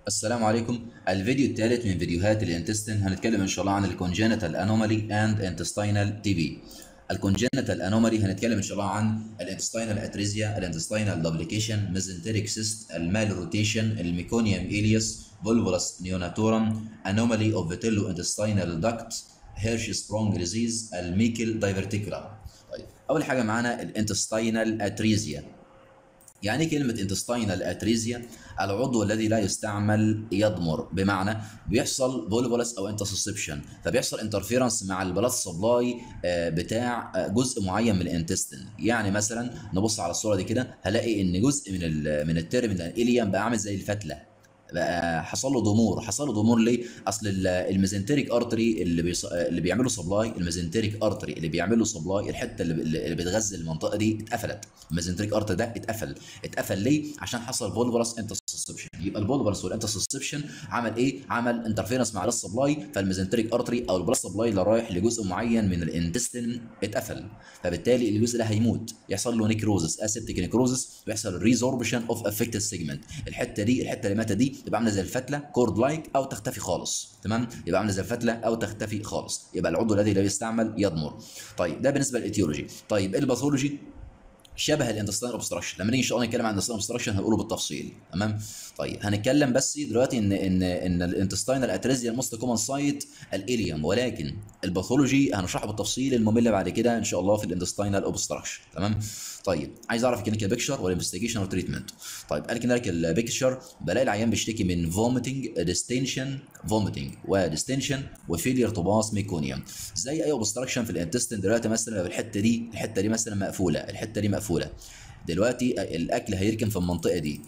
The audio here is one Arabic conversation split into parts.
السلام عليكم. الفيديو الثالث من فيديوهات الانتستين هنتكلم ان شاء الله عن الكونجنتال انومالي اند انتستينال تي بي. الكونجنتال انومالي هنتكلم ان شاء الله عن الانتستينال اتريزيا، الانتستينال دبليكيشن، ميزنتريك سيست، المال روتيشن، الميكونيوم إليوس، فولفولس نيوناتورم، انومالي اوف فيتيلو انتستينال داكت، هيرش سبرونج ديزيز، الميكل دايفرتيكولا. طيب اول حاجه معانا الانتستينال اتريزيا. يعني كلمة intestinal atresia العضو الذي لا يستعمل يضمر، بمعنى بيحصل فولفولس او انترسبشن، فبيحصل انترفيرنس مع البلاد سبلاي بتاع جزء معين من الانتستين. يعني مثلا نبص على الصورة دي كده هلاقي ان جزء من الترمينال الاليم بقى عامل زي الفتلة، بقى حصل له ضمور ليه؟ اصل الميزنتريك ارتري اللي بيعملوا سبلاي، الميزنتريك ارتري اللي بيعملوا سبلاي، الحته اللي بتغذي المنطقه دي اتقفلت. الميزنتريك ارتري ده اتقفل ليه؟ عشان حصل فولفرس انترسبشن. يبقى الفولفرس والانترسبشن عمل ايه؟ عمل انترفيرنس مع السبلاي، فالميزنتريك ارتري او البلاد سبلاي اللي رايح لجزء معين من الانتستين اتقفل، فبالتالي الجزء ده هيموت، يحصل له نيكروزس، اسيبتيك نيكروزس، ويحصل ريزوربشن اوف افكتد سيجمنت. الحته اللي ماتت دي تبقى عامله زي الفتله كورد لايك او تختفي خالص. تمام، يبقى عامله زي الفتله او تختفي خالص، يبقى العضو الذي لا يستعمل يضمر. طيب ده بالنسبه للايتيولوجي. طيب الباثولوجي شبه الانتستين اوبستراكشن، لما نيجي ان شاء الله نتكلم عن الانتستين اوبستراكشن هنقوله بالتفصيل. تمام. طيب هنتكلم بس دلوقتي ان الانتستينال اتريزيا الموست كومن سايت الاليوم، ولكن الباثولوجي هنشرحه بالتفصيل الممل بعد كده ان شاء الله في الانتستينال اوبستراكشن. تمام. طيب عايز اعرف كلينيكال بيكتشر ولا انفستيجيشن وتريتمنت. طيب قال كلينيكال بيكتشر بلاقي العيان بيشتكي من فوميتنج ديستنشن، فوميتنج وديستنشن وفيلير تو باس ميكونيوم، زي اي اوبستراكشن في الانتستين. دلوقتي مثلا الحته دي مثلا مقفوله، الحته دي مقفوله، دلوقتي الاكل هيركن في المنطقه دي،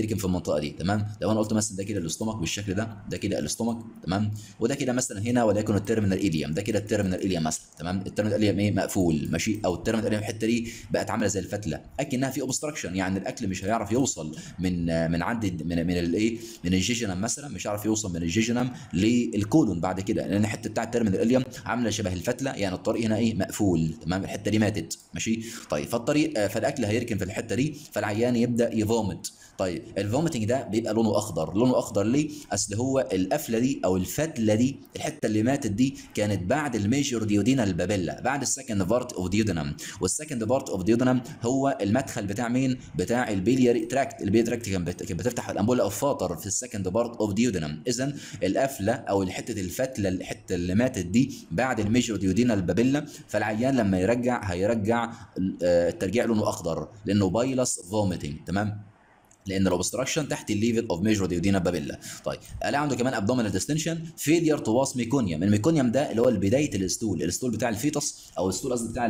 تمام. لو انا قلت مثلا ده كده الاستومك بالشكل ده كده الاستومك، تمام، وده كده مثلا هنا وليكن التيرمينال ايليوم، ده كده التيرمينال ايليوم مثلا، تمام. التيرمينال ايليوم ايه؟ مقفول، ماشي، او التيرمينال ايليوم الحته دي بقت عامله زي الفتله، اكنها في اوبستراكشن، يعني الاكل مش هيعرف يوصل من عند من الايه، من الجيجنم مثلا، مش هيعرف يوصل من الجيجنم للكولون بعد كده، لان الحته بتاع التيرمينال ايليوم عامله شبه الفتله، يعني الطريق هنا ايه؟ مقفول، تمام، الحته دي ماتت، ماشي. طيب فالاكل هيركن في الحته دي، فالعيان يبدا يفومت. طيب الفوميتنج ده بيبقى لونه اخضر، لونه اخضر ليه؟ اصل هو القفله دي او الفتله دي، الحته اللي ماتت دي كانت بعد الميجور ديودينال بابيلا، بعد السكند بارت اوف ديودينم، والسكند بارت اوف ديودينم هو المدخل بتاع مين؟ بتاع البيلياري تراكت. البيلياري تراكت كانت بتفتح الامبولا اوف فاتر في السكند بارت اوف ديودينم. اذا القفله او حته الفتله، الحته اللي ماتت دي بعد الميجور ديودينال بابيلا، فالعيان لما هيرجع الترجيع لونه اخضر لانه بايلس فوميتنج، تمام، لان الاوبستراكشن تحت الليفل اوف ميجور ديودينا بابيلا. طيب الاقي عنده كمان ابدومينال ديستنشن، فيلير تو باس ميكونيوم. الميكونيوم ده اللي هو بدايه الستول بتاع الفيتس، او الستول قصدي بتاع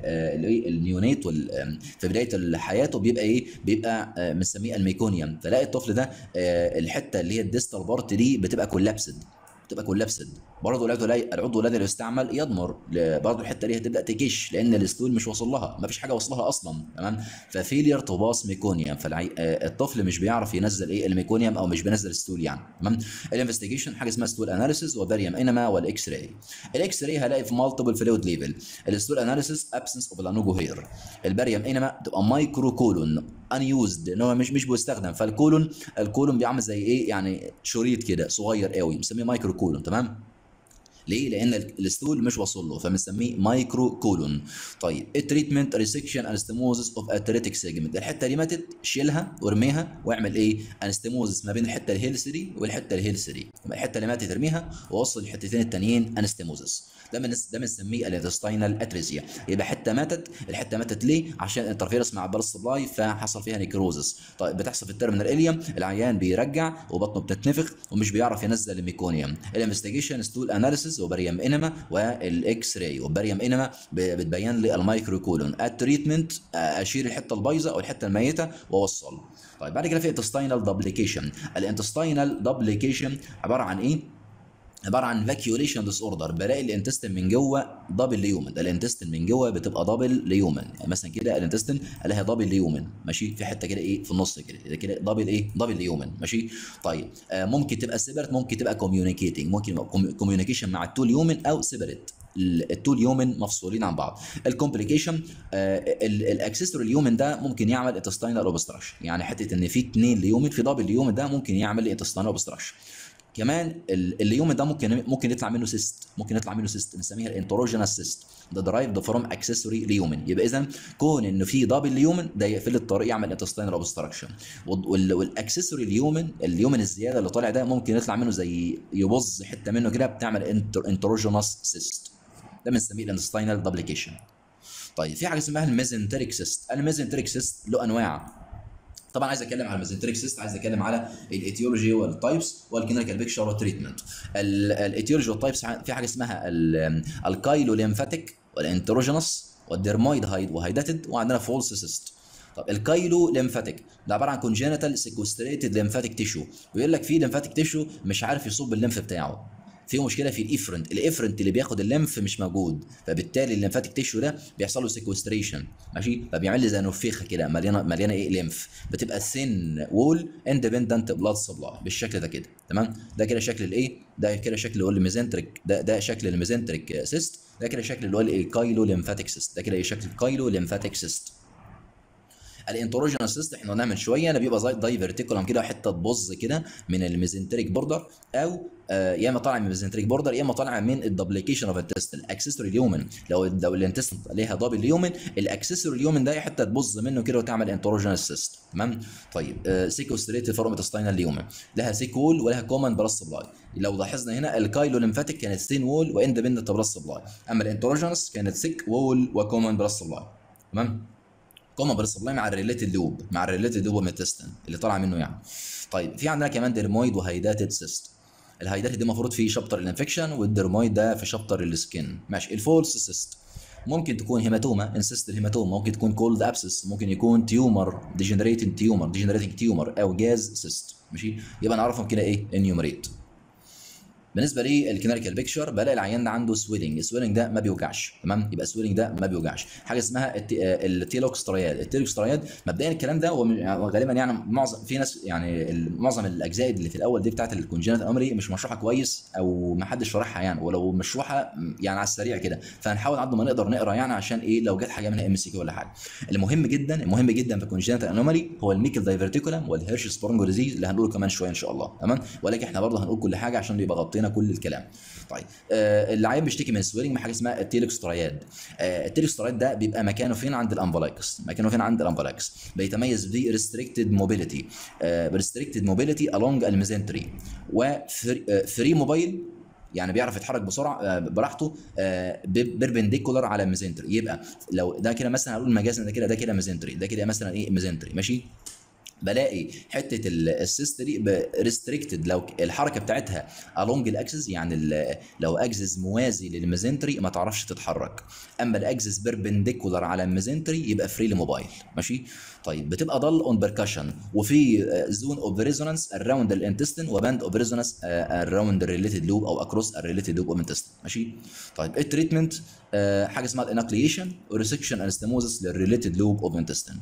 النيونيت في بدايه حياته بيبقى ايه؟ بيبقى بنسميه الميكونيوم. تلاقي الطفل ده الحته اللي هي الديستال بارت دي بتبقى كولابسد برضه. العضو الذي لا يستعمل يضمر، برضه الحته دي هتبدا تكش لان الستول مش واصل لها، ما فيش حاجه واصلها اصلا، تمام. ففيلير تو باس ميكونيوم، الطفل مش بيعرف ينزل ايه؟ الميكونيوم، او مش بينزل ستول يعني، تمام. الانفستيجيشن حاجه اسمها ستول اناليسيس وباريوم انما والاكس راي. الاكس راي هلاقي في مالتيبل فلويد ليفل. الستول اناليسيس ابسنس اوف لانوجو هير. الباريوم انما تبقى مايكرو كولون انيوزد، ان هو مش بيستخدم، الكولون بيعمل زي ايه؟ يعني شريط كده صغير قوي، بنسميه مايكرو كولون، تمام. ليه؟ لان الستول مش واصل له، فبنسميه مايكرو كولون. طيب التريتمنت ريسكشن انستموزس اوف اتريتيك سيجمنت. الحته دي ماتت، شيلها وارميها واعمل ايه؟ انستموزس ما بين الحته الهيلث دي والحته الهيلث دي، الحته اللي ماتت ارميها ووصل الحتتين التانيين انستموزس. ده بنسميه الانتستينال اتريزيا. يبقى الحته ماتت ليه؟ عشان انترفيرس مع البلس سبلاي فحصل فيها نيكروزس. طيب بتحصل في التيرمينال اليوم، العيان بيرجع وبطنه بتتنفخ ومش بيعرف ينزل الميكونيوم. الانفستيجيشن ستول اناليسيس وباريوم انما والاكس راي. وباريوم انما بتبين لي المايكرو كولون. التريتمنت اشيل الحته البايظه او الحته الميته واوصل. طيب بعد كده في انتستينال دبليكيشن. الانتستينال دبليكيشن عباره عن ايه؟ عباره عن فاكيوليشن ديس اوردر، بلاقي الانتستين من جوه دبل ليومن. الانتستين من جوه بتبقى دبل ليومن، يعني مثلا كده الانتستين الاقيها دبل ليومن، ماشي، في حته كده ايه في النص كده دبل ايه؟ دبل ليومن، ماشي. طيب ممكن تبقى سيبرت، ممكن تبقى كوميونيكيتنج، ممكن كوميونيكيشن مع التو ليومن او سيبرت، التو اليومن مفصولين عن بعض. الكومبليكيشن الاكسسوري اليومن ده ممكن يعمل انتستينال اوبستراكشن، يعني حته ان في 2 ليومن في دبل اليومن ده ممكن يعمل انتستينال اوبستراكشن. كمان اليوم ده ممكن يطلع منه سيست، ممكن يطلع منه سيست بنسميها الانتروجينس سيست ده درايفد فروم اكسسوري ليومن. يبقى اذا كون انه في دبل ليومن ده يقفل الطريق يعمل انتستينال اوبستراكشن. والاكسسوري اليومن الزياده اللي طالع ده ممكن يطلع منه زي يبظ حته منه كده بتعمل انتروجينس سيست، ده بنسميه الانتستينال دبليكيشن. طيب في حاجه اسمها الميزنتريك سيست. الميزنتريك سيست له انواع. طبعا عايز اتكلم على الميزنتريك سيست، عايز اتكلم على الايتيولوجي والتايبس والكلينيكال بيكشر والتريتمنت. الايتيولوجي والتايبس في حاجه اسمها الكايلو ليمفاتيك والانتروجينوس والديرمويد وهايداتد، وعندنا فولس سيست. طب الكايلو ليمفاتيك ده عباره عن كونجينيتال سيكوستريتد ليمفاتيك تيشو، ويقول لك في ليمفاتيك تيشو مش عارف يصب الليمف بتاعه، في مشكله في الافرنت اللي بياخد الليمف مش موجود، فبالتالي الليمفاتيك تيشو ده بيحصل له سيكوستريشن، ماشي، فبيعمل لي زي نفيخه كده مليانه ايه ليمف، بتبقى ثين وول اندبندنت بلاد سبلاي بالشكل ده كده، تمام. ده كده شكل الايه، ده كده شكل اللي هو الميزنتريك، ده شكل الميزنتريك سيست، ده كده شكل اللي هو الكايلو ليمفاتيك سيست، ده كده ايه شكل الكايلو ليمفاتيك سيست. الانتروجينوس سيست احنا قلناها من شويه، انا بيبقى زي دايفرتيكولم كده، حته بوز كده من الميزنتريك بوردر، او يا اما طالع من الميزنتريك بوردر يا اما طالع من الدبليكيشن اوف التستل. الاكسسوري اليومن لو الانتستن عليها دبل اليومن، الاكسسوري اليومن ده حته تبوظ منه كده وتعمل انتروجينوس سيست، تمام. طيب سيكوستريتد فورم انتستينال اليومن لها سيك وول ولها كومن بلس سبلاي. لو لاحظنا هنا الكايلو ليمفاتيك كانت ستين وول واندبندنت بلس سبلاي، اما الانتروجينوس كانت سيك وول وكومن بلس سبلاي، تمام. كومن بلس سبلاي مع الريليتد لوب، مع الريليتد لوب ميتستن اللي طالع منه يعني. طيب في عندنا كمان ديرمويد وهايداتد سيست. الهايداتد دي المفروض في شابتر الانفكشن، والديرمويد ده في شابتر السكين، ماشي. الفولس سيست ممكن تكون هيماتوما، انسيست الهيماتوما، ممكن تكون كولد ابسس، ممكن يكون تيومر ديجنريتنج تيومر او جاز سيست، ماشي. يبقى نعرفهم كده ايه انيومريت. بالنسبه للكلينيكال بيكشر بلاقي العيان ده عنده السويلنج ده ما بيوجعش، تمام. يبقى السويلنج ده ما بيوجعش. حاجه اسمها التيلوكسترياد مبدئيا الكلام ده غالبا يعني معظم في ناس يعني معظم الاجزاء اللي في الاول دي بتاعت الكونجنتال انومالي مش مشروحه كويس او ما حدش شرحها يعني، ولو مشروحه يعني على السريع كده، فهنحاول قد ما نقدر نقرا يعني عشان ايه لو جت حاجه منها MCQ ولا حاجه. المهم جدا في الكونجنتال انومالي هو الميكل دايفرتيكولم والهيرش سبرونجو ديزيز اللي هنقوله كمان شويه ان شاء الله، تمام. ولكن احنا برضه هنقول كل حاجه عشان يبقى غطينا كل الكلام. طيب العيان بيشتكي من سويلنج من حاجه اسمها التيلوكسترياد. التيلوكسترياد ده بيبقى مكانه فين؟ عند الامبلايكس، بيتميز ب ريستريكتد موبيليتي along الميزنتري وفري موبايل، يعني بيعرف يتحرك بسرعه براحته بيربنديكولار على الميزنتري. يبقى لو ده كده مثلا هنقول مجازا ده كده ميزنتري، ده كده مثلا ايه ميزنتري، ماشي. بلاقي حته السيست دي ريستريكتد لو الحركه بتاعتها along الاكسس، يعني لو اكسس موازي للميزنتري ما تعرفش تتحرك، اما الاكسس بيربنديكولار على الميزنتري يبقى فري لموبايل، ماشي. طيب بتبقى ضل اون بيركشن، وفي زون اوف ريزونانس اراوند الانتستين وباند اوف ريزونانس اراوند الريليتد لوب او اكروس الريليتد لوب اوف الانتستين، ماشي. طيب التريتمنت حاجه اسمها الانكليشن وريسكشن انستموزس للريليتد لوب اوف الانتستين.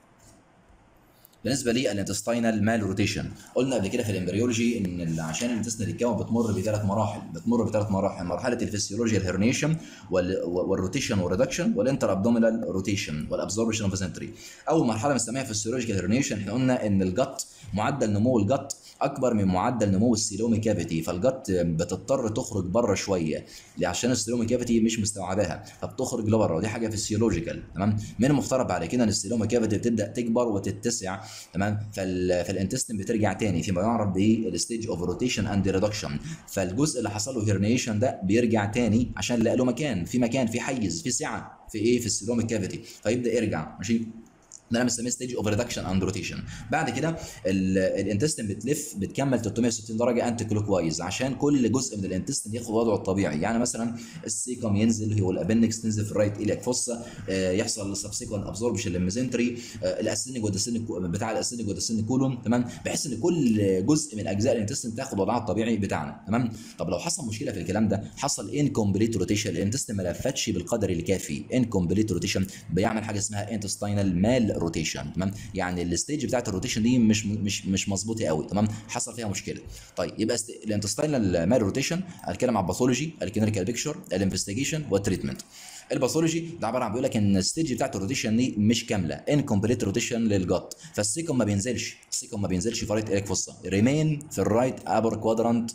بالنسبه للانتستينال مال روتيشن قلنا قبل كده في الامبريولوجي ان عشان الانتستين يتكون بتمر بثلاث مراحل، مرحله الفسيولوجيا الهرنيشن والروتيشن والريدكشن والانتر ابدومينال روتيشن والابزوربشن اوف سنتري. اول مرحله بنسميها فسيولوجيكال هرنيشن، احنا قلنا ان الجت معدل نمو الجت اكبر من معدل نمو السيلومي كافيتي، فالجت بتضطر تخرج بره شويه عشان السيلومي كافيتي مش مستوعباها، فبتخرج لبره، ودي حاجه فسيولوجيكال، تمام. من المفترض بعد كده ان السيلومي كافيتي بتبدا تكبر وتتسع، تمام. فالانتستين بترجع تاني فيما يعرف بالستيج اوف روتيشن اند ريدكشن، فالجزء اللي حصل له هيرنيشن ده بيرجع تاني عشان لقى له مكان في حيز في سعه في ايه في السيلومي كافيتي، فيبدا يرجع، ماشي. ده انا بسميه ستيج اوف ريدكشن اند روتيشن. بعد كده الانتستين بتكمل 360 درجه انتي كلوك وايز عشان كل جزء من الانتستين ياخد وضعه الطبيعي، يعني مثلا السيكم ينزل، هو الابندكس تنزل في الرايت الياك فوسا، يحصل سبسيكوينت ابزوربشن للميزنتري، الاسينيك بتاع الاسينيك والدسينيك كولون، تمام، بحيث ان كل جزء من اجزاء الانتستين تاخد وضعها الطبيعي بتاعنا، تمام. طب لو حصل مشكله في الكلام ده، حصل انكمبليت روتيشن، الانتستين ما لفتش بالقدر الكافي، انكمبليت روتيشن بيعمل حاجه اسمها انتستينال مال الروتيشن. تمام، يعني الستيج بتاعت الروتيشن دي مش مظبوطه قوي. تمام، حصل فيها مشكله. طيب يبقى الانتستينال مال روتيشن هنتكلم على الباثولوجي، الكلينيكال بيكتشر، الانفستيجيشن والتريتمنت. الباثولوجي ده عباره عن بيقول لك ان الستيج بتاعت الروتيشن دي مش كامله، انكمبليت روتيشن للجت، فالسيكم ما بينزلش، في رايت ايليك فوسا، ريمين في الرايت ابر كوادرانت،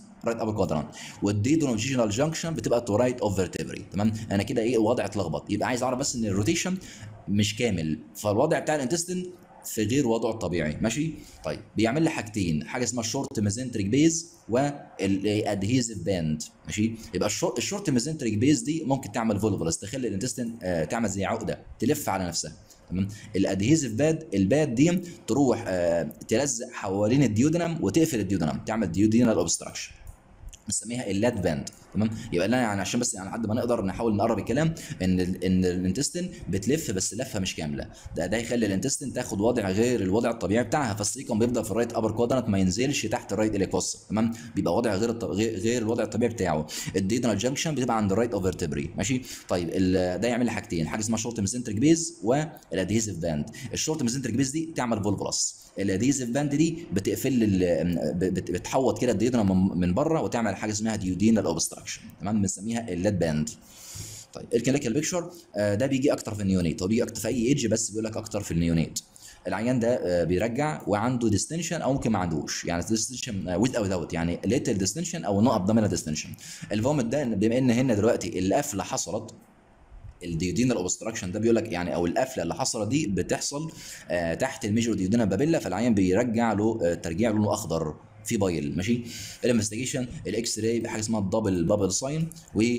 والديدرونجيشنال جانكشن بتبقى تو رايت اوف فيرتبري. تمام، انا كده ايه الوضع اتلخبط، يبقى عايز اعرف بس ان الروتيشن مش كامل، فالوضع بتاع الانتستين في غير وضعه الطبيعي. ماشي، طيب بيعمل لي حاجتين، حاجه اسمها الشورت ميزنتريك بيز والادهيزيف باند. ماشي، يبقى الشورت ميزنتريك بيز دي ممكن تعمل فولفولس، تخلي الانتستين تعمل زي عقده تلف على نفسها. تمام، الادهيزيف الباد دي تروح تلزق حوالين الديودنم وتقفل الديودنم، تعمل ديودينال اوبستراكشن، بنسميها اللات باند. تمام، يبقى انا يعني عشان بس يعني لحد ما نقدر نحاول نقرب الكلام، ان الانتستين بتلف بس لفه مش كامله، ده يخلي الانتستين تاخد وضع غير الوضع الطبيعي بتاعها، فالسيكم بيفضل في الرايت ابر كوادرانت، ما ينزلش تحت الرايت اليكوس. تمام، بيبقى وضع غير الوضع الطبيعي بتاعه. الديدنال جانكشن بتبقى عند الرايت اوف فيرتبري. ماشي، طيب ده يعمل لي حاجتين، حاجه اسمها شورت ميزنتريك بيز والادهيزيف باند. الشورت ميزنتريك بيز دي تعمل فولفولس، الادهيزيف باند دي بتقفل بتحوط كده الديودنم من بره وتعمل حاجه اسمها ديودينال اوبستراكشن. تمام، بنسميها اللات باند. طيب الكلينيكال بيكتشر ده بيجي اكتر في النيونيت، هو بيجي اكتر في اي ايدج بس بيقول لك اكتر في النيونيت. العيان ده بيرجع وعنده ديستنشن او ممكن ما عندوش، يعني ديستنشن ويز او without، يعني ليتل ديستنشن او نو ابدومينال ديستنشن. الفومت ده بما ان هنا دلوقتي القفله حصلت، الديودينال اوبستراكشن ده بيقول لك يعني، او القفله اللي حصلت دي بتحصل تحت الميجور ديودينال بابيلا، فالعيان بيرجع له ترجيع لونه اخضر في بايل. ماشي، الانفستيجيشن الاكس راي بحاجه اسمها الدبل بابل ساين،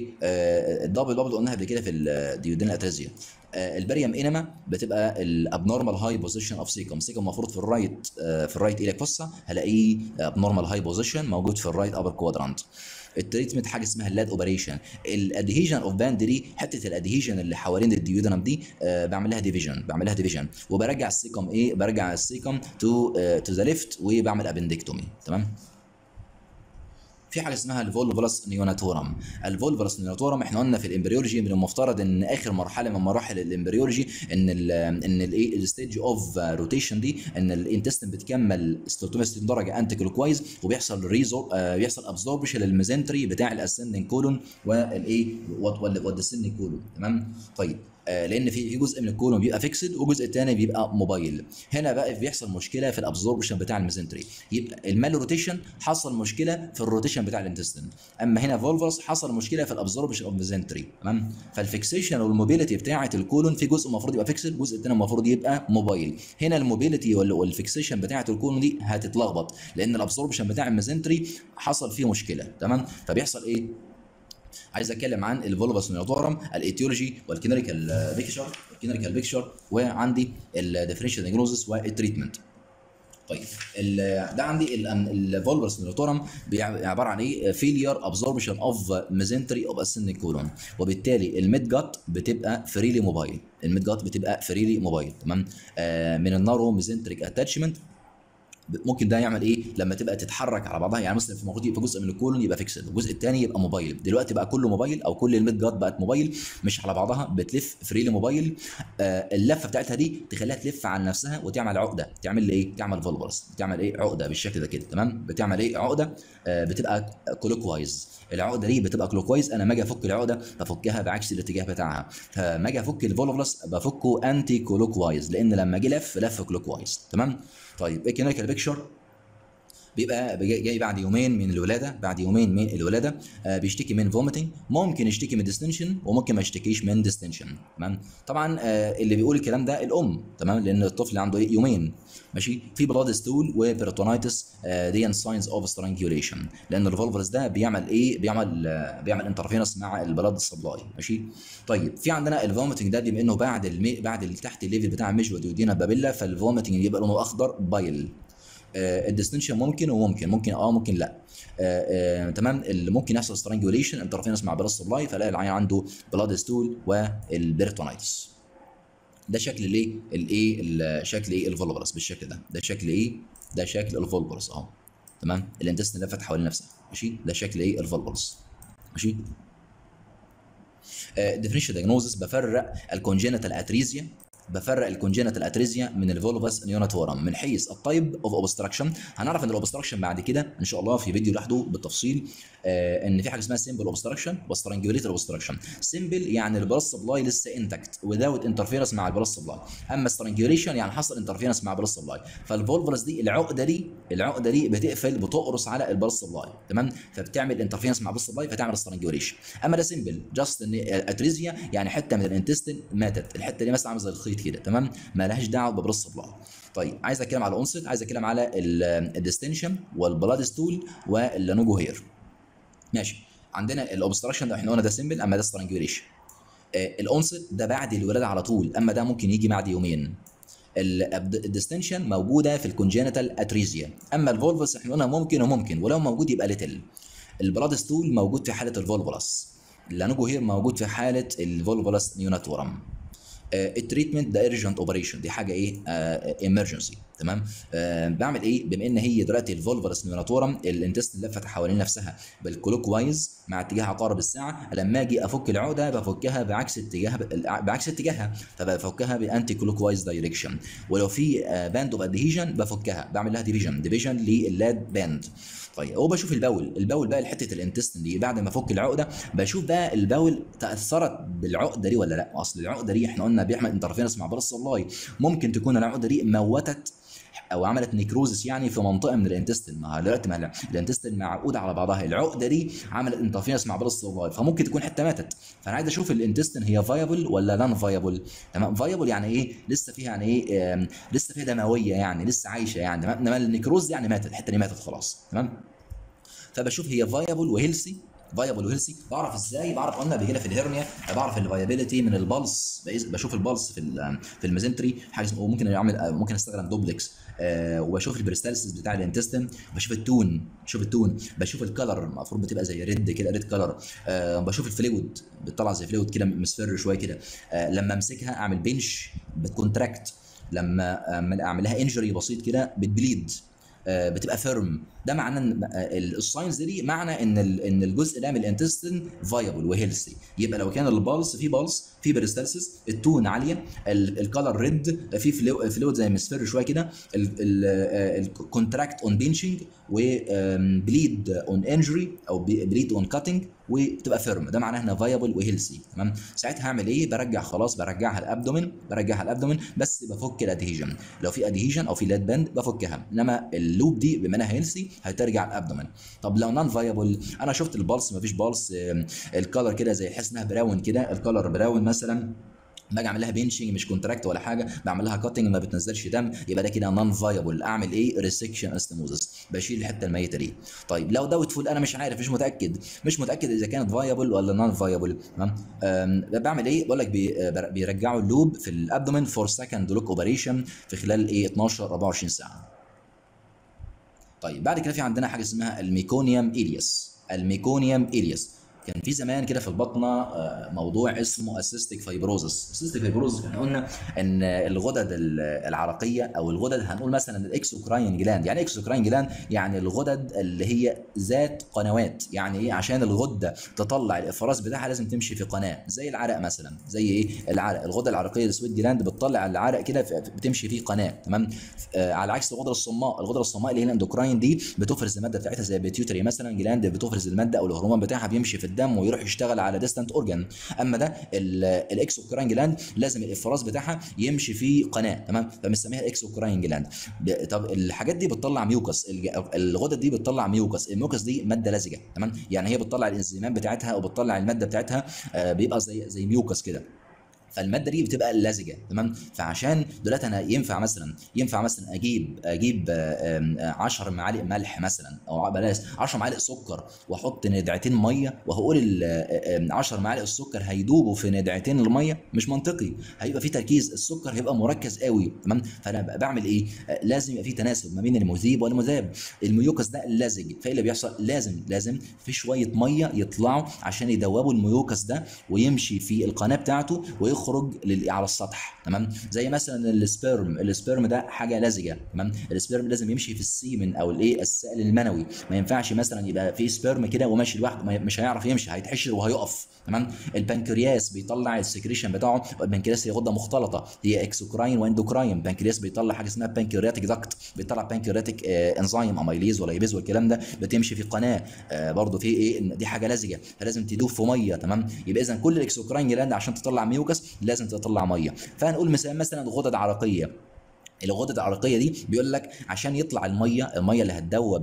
والدبل بابل قلناها قبل كده في الديودينال اتريزيا. البريم انما بتبقى الابنورمال هاي بوزيشن اوف سيكم المفروض في الرايت ايليك فوسا، هلاقيه ابنورمال هاي بوزيشن موجود في الرايت ابر كوادرانت. التريتمنت حاجه اسمها اللاد اوبريشن. الادهيجن اوف باند دي، حته الادهيجن اللي حوالين الديودنم دي بعمل لها ديفيجن وبرجع السيكم تو ذا ليفت وبعمل ابندكتومي. تمام، في حاجه اسمها الفولفولس نيوناتورم. الفولفولس نيوناتورم احنا قلنا في الامبريولوجي من المفترض ان اخر مرحله من مراحل الامبريولوجي ان الستيج اوف روتيشن دي، ان الانتستين بتكمل 360 درجه انتي كلوكوايز، وبيحصل بيحصل ابزوربشن للميزنتري بتاع الاسندنج كولون والديسندنج كولون. تمام، طيب لان في جزء من الكولون بيبقى فيكسد والجزء الثاني بيبقى موبايل. هنا بقى بيحصل مشكله في الابزوربشن بتاع الميزنتري، يبقى المال روتيشن حصل مشكله في الروتيشن بتاع الانتستين، اما هنا فولفوس حصل مشكله في الابزوربشن اوف ميزنتري. تمام، فالفيكسيشن والموبيليتي بتاعه الكولون في جزء المفروض يبقى فيكسد، الجزء الثاني المفروض يبقى موبايل. هنا الموبيليتي والفيكسيشن بتاعه الكولون دي هتتلخبط لان الابزوربشن بتاع الميزنتري حصل فيه مشكله. تمام، فبيحصل ايه؟ عايز اتكلم عن الفولفوس نيوتورم، الايتيولوجي والكلينيكال بيكتشر، وعندي الديفرنشال دياجنوزس والتريتمنت. طيب ده عندي الفولفوس نيوتورم عباره عن ايه؟ فيلير ابزوربشن اوف ميزنتري اوف اسندنج كولون، وبالتالي الميد جات بتبقى فريلي موبايل. تمام، من النارو ميزنتريك اتاتشمنت. ممكن ده يعمل ايه لما تبقى تتحرك على بعضها، يعني مثلا في المفروض يبقى جزء من الكولون يبقى فيكسد والجزء الثاني يبقى موبايل، دلوقتي بقى كله موبايل او كل الميد جات بقت موبايل مش على بعضها، بتلف فريلي موبايل. اللفه بتاعتها دي تخليها تلف عن نفسها وتعمل عقده، تعمل لي ايه؟ تعمل فولفولس، بتعمل ايه؟ عقده بالشكل ده كده. تمام، بتعمل ايه؟ عقده بتبقى كلوكوايز. العقده دي بتبقى كلوكوايز، انا ما اجي افك العقده بفكها بعكس الاتجاه بتاعها، فما اجي افك الفولفولس بفكه انتي كلوكوايز، لان لما اجي لف كلوكوايز. تمام، طيب الكلينيكال بيكتشر بيبقى جاي بعد يومين من الولاده، بيشتكي من فوميتنج، ممكن يشتكي من ديستنشن وممكن ما يشتكيش من ديستنشن. تمام، طبعا اللي بيقول الكلام ده الام، تمام، لان الطفل عنده يومين. ماشي، في بلاد ستول وبيرتونايتس، دي ساينز اوف سترانجيوليشن، لان الفولفرس ده بيعمل ايه؟ بيعمل انترفيرنس مع البلاد سبلاي. ماشي، طيب في عندنا الفوميتنج ده بما انه بعد تحت الليفل بتاع ميجور ديودينا بابيلا، فالفوميتنج يبقى لونه اخضر بايل. الديستنشن ممكن ممكن لا. تمام، اللي ممكن يحصل سترانجوليشن انترفيرنس مع بلاد سبلاي، فلاقي العيان عنده بلاد ستول والبيرتونايتس. ده شكل شكل الفولفرس بالشكل ده، ده شكل الفولفرس اهو. تمام، الانتستين لفت حوالين نفسها. ماشي، ده شكل الفولفرس. ماشي، ديفرنشال دايجنوزس بفرق الكونجينيتال اتريزيا بفرق الكونجينيتال اتريزيا من الفولفس نيوناتورم من حيث التايب اوف اوبستراكشن. هنعرف ان الاوبستراكشن بعد كده ان شاء الله في فيديو لوحده بالتفصيل، ان في حاجه اسمها سمبل اوبستراكشن وسترانجوليتد اوبستراكشن. سمبل يعني البلس سبلاي لسه انتكت وذاوت انترفيرنس مع البلس سبلاي، اما سترانجوليشن يعني حصل انترفيرنس مع البلس سبلاي. فالفولفلس دي العقده دي بتقفل بتقرص على البلس سبلاي، تمام، فبتعمل انترفيرنس مع البلس سبلاي فتعمل سترانجوليشن. اما ده سمبل جاست ان اتريزيا يعني حته من الانتستين ماتت، الحته دي مثلا عامله زي الخيط كده، تمام، ما لهاش دعوه ببلس سبلاي. طيب عايز اتكلم على الاونست، عايز اتكلم على الديستنشن والبلاد ستول واللانوجو هير. ماشي، عندنا الاوبستراكشن ده احنا قلنا ده سمبل، اما ده سترانجوليشن. الاونست ده بعد الولاده على طول، اما ده ممكن يجي بعد يومين. الديستنشن موجوده في الكونجينيتال اتريزيا، اما الفولفس احنا قلنا ممكن وممكن، ولو موجود يبقى ليتل. البلاد ستول موجود في حاله الفولفلس، اللانوجو هير موجود في حاله الفولفلس نيوناتورم. التريتمنت ده ايرجنت اوبريشن، دي حاجه ايه ايمرجنسي، تمام. بعمل ايه بما ان هي دلوقتي الفولفلس نيوناتورم الانتستين لفت حوالين نفسها بالكلوك وايز مع اتجاه عقارب الساعه، لما اجي افك العقده بفكها بعكس اتجاهها، فبفكها بانتي كلوك وايز دايركشن. ولو في باند اوف ادهيجن بفكها، بعمل لها ديفيجن لللاد باند. طيب هو بشوف الباول بقى لحته الانتستين دي بعد ما افك العقده، بشوف بقى الباول تاثرت بالعقده دي ولا لا. اصل العقده دي احنا قلنا بيعمل انترفيرنس مع بلس سبلاي، ممكن تكون العقده دي موتت او عملت نيكروزس يعني في منطقه من الانتستين. ما دلوقتي ما الانتستين معقوده على بعضها، العقده دي عملت انترفيرنس مع بلس سبلاي، فممكن تكون حته ماتت. فانا عايز اشوف الانتستين هي فايبل ولا نون فايبل، تمام. فايبل يعني ايه؟ لسه فيها يعني ايه، لسه فيها دمويه يعني لسه عايشه يعني، انما النيكروز يعني ماتت، الحته دي ماتت خلاص، تمام. فبشوف هي فايبل وهيلثي. بعرف ازاي؟ بعرف قلنا بيجي لها في الهرنيا، بعرف الفايبيليتي من البلس، بشوف البلس في الميزنتري حاجه، ممكن استخدم دوبلكس. وبشوف البريستالسيس بتاع الانتستين، بشوف التون، بشوف الكلر المفروض بتبقى زي ريد كده، ريد كلر. بشوف الفلويد بتطلع زي فلويد كده مصفر شويه كده. لما امسكها اعمل بنش بتكونتراكت، لما اعمل لها انجري بسيط كده بتبليد، بتبقى فيرم. ده معناه ان الساينز دي معنى ان الجزء ده من الانتستين فايبل وهيلثي. يبقى لو كان البلس في بريستالسيس، التون عاليه، الكالر ريد، في فلويد زي مصفر شويه كده، الكونتراكت اون بينشنج، وبليد اون انجري او بليد اون كاتنج، وتبقى فيرم، ده معناه انها فايبل وهيلثي، تمام. ساعتها هعمل ايه؟ برجعها الابدومين، بس بفك الادهيجن. لو في ادهيجن او في لاد باند بفكها، انما اللوب دي بما انها هيلثي هترجع الابدومين. طب لو نون فايبل، انا شفت البلس مفيش بلس، الكالر كده زي حاسس انها براون كده، الكالر براون مثلا، باجي اعمل لها بينشنج مش كونتراكت ولا حاجه، بعمل لها كاتنج ما بتنزلش دم، يبقى ده كده نون فايبل. اعمل ايه؟ ريسكشن استموزس، بشيل الحته الميته دي. طيب لو داوت انا مش عارف، مش متاكد اذا كانت فايبل ولا نون فايبل، تمام. بعمل ايه؟ بقول لك بيرجعوا اللوب في الابدومين فور سكند لوك اوبريشن في خلال ايه 12 24 ساعه. طيب بعد كده في عندنا حاجه اسمها الميكونيوم إلياس. كان في زمان كده في البطنه موضوع اسمه اسيستيك فايبروزس. احنا قلنا ان الغدد العرقيه او الغدد، هنقول مثلا الاكسوكراين جلاند. يعني اكسوكراين جلاند يعني الغدد اللي هي ذات قنوات. يعني ايه؟ عشان الغده تطلع الافراز بتاعها لازم تمشي في قناه، زي العرق مثلا، زي ايه العرق، الغده العرقيه السويت جلاند بتطلع العرق كده بتمشي فيه قناه، تمام. على عكس الغده الصماء اللي هي الاندوكراين دي بتفرز الماده بتاعتها زي البيتيوتري مثلا جلاند، بتفرز الماده او الهرمون بتاعها بيمشي في الدم ويروح يشتغل على ديستانت اورجان. اما ده الاكسوكراين جلاند لازم الافراز بتاعها يمشي في قناه، تمام، فبنسميها الاكسوكراين جلاند. طب الحاجات دي بتطلع ميوكس، الغدد دي بتطلع ميوكس، الميوكس دي ماده لزجه، تمام، يعني هي بتطلع الانزيمات بتاعتها او بتطلع الماده بتاعتها، بيبقى زي ميوكس كده، فالماده دي بتبقى لزجه، تمام. فعشان دلوقتي انا ينفع مثلا اجيب 10 معالق ملح مثلا، او بلاش 10 معالق سكر، واحط ندعتين ميه، وهقول 10 معالق السكر هيدوبوا في ندعتين الميه؟ مش منطقي، هيبقى في تركيز، السكر هيبقى مركز قوي، تمام. فانا بعمل ايه؟ لازم يبقى في تناسب ما بين المذيب والمذاب. الميوكس ده لزج، فايه اللي بيحصل؟ لازم في شويه ميه يطلعوا عشان يدوبوا الميوكس ده، ويمشي في القناه بتاعته، ويخرج يخرج على السطح. تمام. زي مثلا السبيرم ده حاجه لزجه. تمام. السبيرم لازم يمشي في السيمن او الايه السائل المنوي، ما ينفعش مثلا يبقى في سبيرم كده وماشي لوحده، مش هيعرف يمشي، هيتحشر وهيقف. تمام. البنكرياس بيطلع السكريشن بتاعه. البنكرياس هي غده مختلطه، هي اكسوكراين واندوكراين. البنكرياس بيطلع حاجه اسمها بانكرياتيك داكت، بيطلع بانكرياتيك انزيم اميليز ولايبيز والكلام ده، بتمشي في قناه. برضه في ايه، دي حاجه لزجه فلازم تدوب في ميه. تمام. يبقى اذا كل الاكسوكراين جلاند عشان تطلع ميوكس لازم تطلع ميه. فهنقول مثلا غدد عرقيه. الغدد العرقيه دي بيقول لك عشان يطلع الميه اللي هتدوب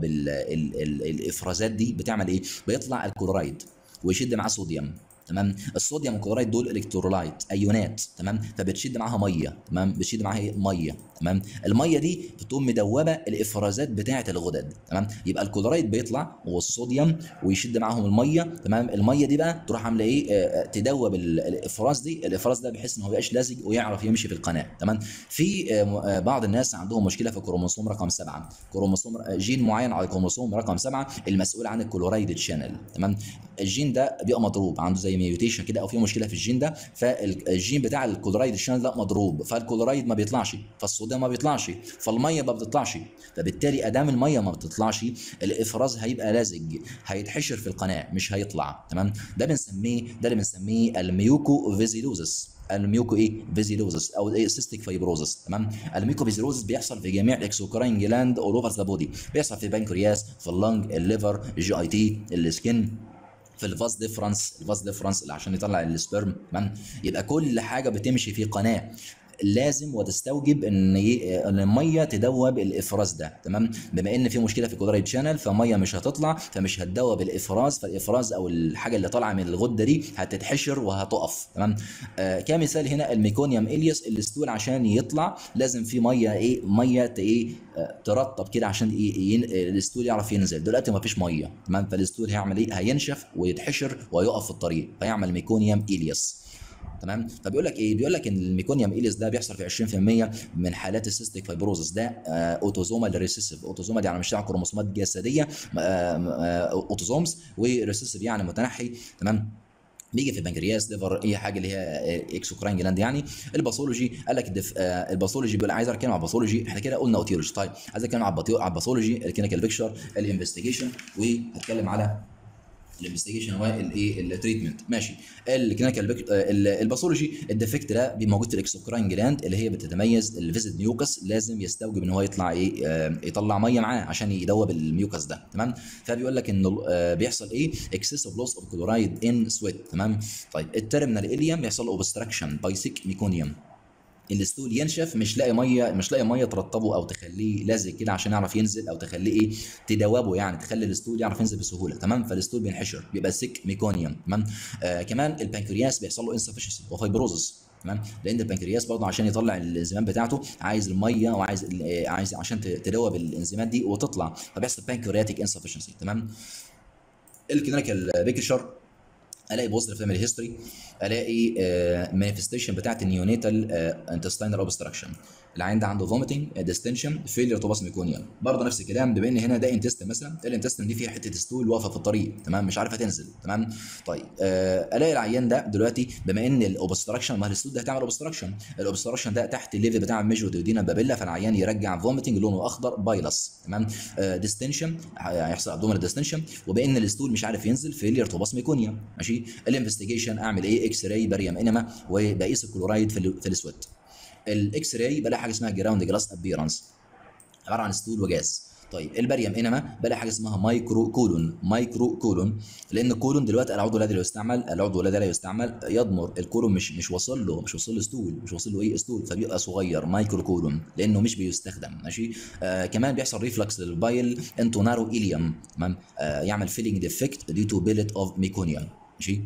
الافرازات دي بتعمل ايه؟ بيطلع الكلورايد ويشد معاه صوديوم. تمام. الصوديوم والكلورايد دول الكترولايت ايونات. تمام. فبتشد معاها ميه. تمام. بتشد معاها ايه؟ ميه. تمام. الميه دي بتقوم مدوبه الافرازات بتاعه الغدد. تمام. يبقى الكلورايد بيطلع والصوديوم ويشد معاهم الميه. تمام. الميه دي بقى تروح عامله ايه؟ تدوب الافراز دي، الافراز ده بحيث ان هو يبقاش لازج ويعرف يمشي في القناه. تمام. في بعض الناس عندهم مشكله في كروموسوم رقم 7، كروموسوم جين معين على كروموسوم رقم 7 المسؤول عن الكلورايد تشانل. تمام. الجين ده بيبقى مضروب، عنده زي ميوتيشن كده او في مشكله في الجين ده، فالجين بتاع الكلورايد تشانل ده مضروب، فالكلورايد ما بيطلعش، فالصوديوم ما بيطلعش، فالميه ما بتطلعش. فبالتالي ادام الميه ما بتطلعش الافراز هيبقى لازج، هيتحشر في القناه مش هيطلع. تمام. ده اللي بنسميه الميوكو فيزيلوزس. الميوكو ايه فيزيلوزس او ايه سيستيك فايبروزس. تمام. الميوكو فيزيلوزس بيحصل في جميع الاكسوكراين جلاند اول اوفر ذا بودي، بيحصل في البنكرياس، في اللنج، الليفر، الجي اي تي، السكن، في الفاز ديفرنس اللي عشان يطلع السبرم. تمام. يبقى كل حاجه بتمشي في قناه لازم وتستوجب ان الميه تدوب الافراز ده. تمام. بما ان في مشكله في الكلورايد شانل فميه مش هتطلع، فمش هتدوب الافراز، فالافراز او الحاجه اللي طالعه من الغده دي هتتحشر وهتقف. تمام. كمثال هنا الميكونيوم الياس الستول عشان يطلع لازم في ميه ميه ترطب كده عشان الستول يعرف ينزل. دلوقتي ما فيش ميه. تمام. فالستول هيعمل ايه؟ هينشف ويتحشر ويقف في الطريق فيعمل ميكونيوم الياس. تمام. فبيقول لك ايه؟ بيقول لك ان الميكونيوم اليس ده بيحصل في 20% من حالات السيستيك فايبروزس. ده اوتوزومال ريسيسيف. اوتوزومال يعني مش كروموسومات جسديه، اوتوزومز، وريسيسيف يعني متنحي. تمام. بيجي في البنكرياس، ليفر، اي حاجه اللي هي اكسوكراين جلاند يعني. الباثولوجي قال لك الباثولوجي بيقول عايز اتكلم على الباثولوجي، احنا كده قلنا اوتيولوجي. طيب عايز اتكلم على الباثولوجي، الكلينيكال بيكتشر، الانفستيجيشن، وهتكلم على الانفستيجيشن هو الايه التريتمنت. ماشي. الكلينيكال الباثولوجي الديفكت ده موجود في الاكسوكراين جلاند اللي هي بتتميز الفيزيت ميوكس، لازم يستوجب ان هو يطلع يطلع ميه معاه عشان يدوب الميوكس ده. تمام. فبيقول لك انه بيحصل ايه؟ اكسسيف لوس اوف كلورايد ان سويت. تمام. طيب الترمينال اليم بيحصل له اوبستراكشن باي سيك ميكونيوم، الستول ينشف، مش لاقي ميه ترطبه او تخليه لازق كده عشان يعرف ينزل، او تخليه تدوبه يعني، تخلي الستول يعرف ينزل بسهوله. تمام. فالستول بينحشر بيبقى سيك ميكونيوم. تمام. كمان البنكرياس بيحصل له انسفشنسي وفايبروزس. تمام. لان البنكرياس برضه عشان يطلع الانزيمات بتاعته عايز الميه وعايز عشان تدوب الانزيمات دي وتطلع، فبيحصل بانكرياتيك انسفشنسي. تمام. الكلينيكال بيكتشر الاقي بوزيتيف فاميلي هيستوري، الاقي مانيفستيشن بتاعت النيونيتال انتستينال اوبستراكشن، العيان ده عنده فوميتنج، ديستنشن، فيلير تو باس ميكونيوم. برضه نفس الكلام، بما ان هنا ده انتستين مثلا، الانتستين دي فيها حته ستول واقفه في الطريق. تمام. مش عارفه تنزل. تمام. طيب الاقي العيان ده دلوقتي بما ان الاوبستراكشن، ما الستول ده هتعمل اوبستراكشن، الاوبستراكشن ده تحت الليفل بتاع الميجوديودينا بابيلا، فالعيان يرجع فوميتنج لونه اخضر بايلس. تمام. ديستنشن، هيحصل ابدومينال ديستنشن، وبان الستول مش عارف ينزل، فيلير تو باس ميكونيوم. ماشي. الانفستيجيشن اعمل ايه؟ اكس راي، باريوم انما، وبقيس الكلورايد في الاسود. الاكس راي بلاقي حاجه اسمها جراوند جلاس ابيرنس، عباره عن ستول وجاز. طيب الباريوم انما بلاقي حاجه اسمها مايكرو كولون، لان الكولون دلوقتي العضو الذي لا يستعمل يضمر الكولون، مش واصل له ستول، مش واصل له ستول، فبيبقى صغير مايكرو كولون لانه مش بيستخدم. ماشي. كمان بيحصل ريفلكس للبايل انتو نارو اليوم. تمام. يعمل فيلينج ديفكت دي تو بيلت اوف ميكونيوم. ماشي.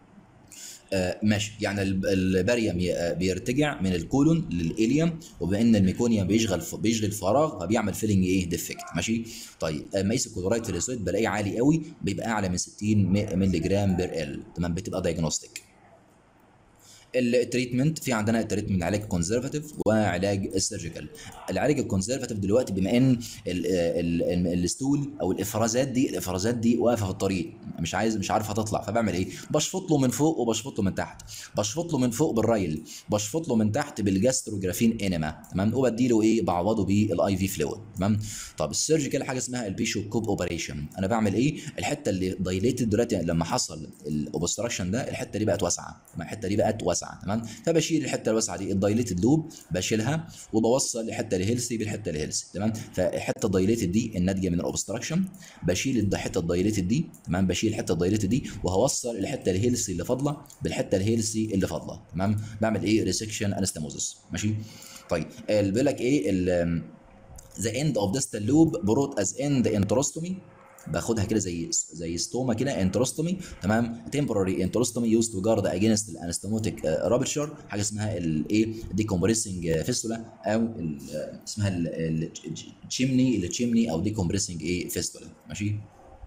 ماشي. يعني الباريوم بيرتجع من الكولون للإليوم، وبما ان الميكونيوم بيشغل فراغ فبيعمل فيلنج ديفكت. ماشي. طيب مقيس الكلورايد في الاسود بلاقيه عالي قوي، بيبقى اعلى من 60 مللي جرام بير ال. تمام. بتبقى دايجنوستيك. التريتمنت في عندنا التريتمنت علاج كونزرفاتيف وعلاج السيرجيكال. العلاج الكونزرفاتيف دلوقتي بما ان الستول او الافرازات دي واقفه في الطريق، مش عارفه تطلع، فبعمل ايه؟ بشفط له من فوق وبشفط له من تحت. بشفط له من فوق بالرايل، بشفط له من تحت بالجاستروجرافين انما، تمام، وبدي له ايه؟ بعوضه بالاي في فلويد، تمام. طب السيرجيكال حاجه اسمها البيشو كوب اوبريشن. انا بعمل ايه؟ الحته اللي دايليتد دلوقتي لما حصل الاوبستراكشن ده، الحته دي بقت واسعه، الحته دي بقت واسعه، تمام. فبشيل الحته الواسعه دي، الدايليتد لوب بشيلها وبوصل الحته الهيلثي بالحته الهيلثي، تمام. فالحته الدايليتد دي الناتجه من الاوبستراكشن، بشيل الحته الدايليتد دي، تمام، بشيل الحته الدايليتد دي وهوصل الحته الهيلثي اللي فاضله بالحته الهيلثي اللي فاضله، تمام. بعمل ايه؟ ريسكشن انستموزس، ماشي. طيب بيقول لك ايه the end of distal loop brought as end enterostomy، باخدها كده زي ستوما كده، انتروستومي، تمام. temporary enterostomy used to guard against الانستموتيك rupture، حاجه اسمها الايه؟ decompressing fistula، او اسمها التشيمني او decompressing ايه؟ fistula، ماشي.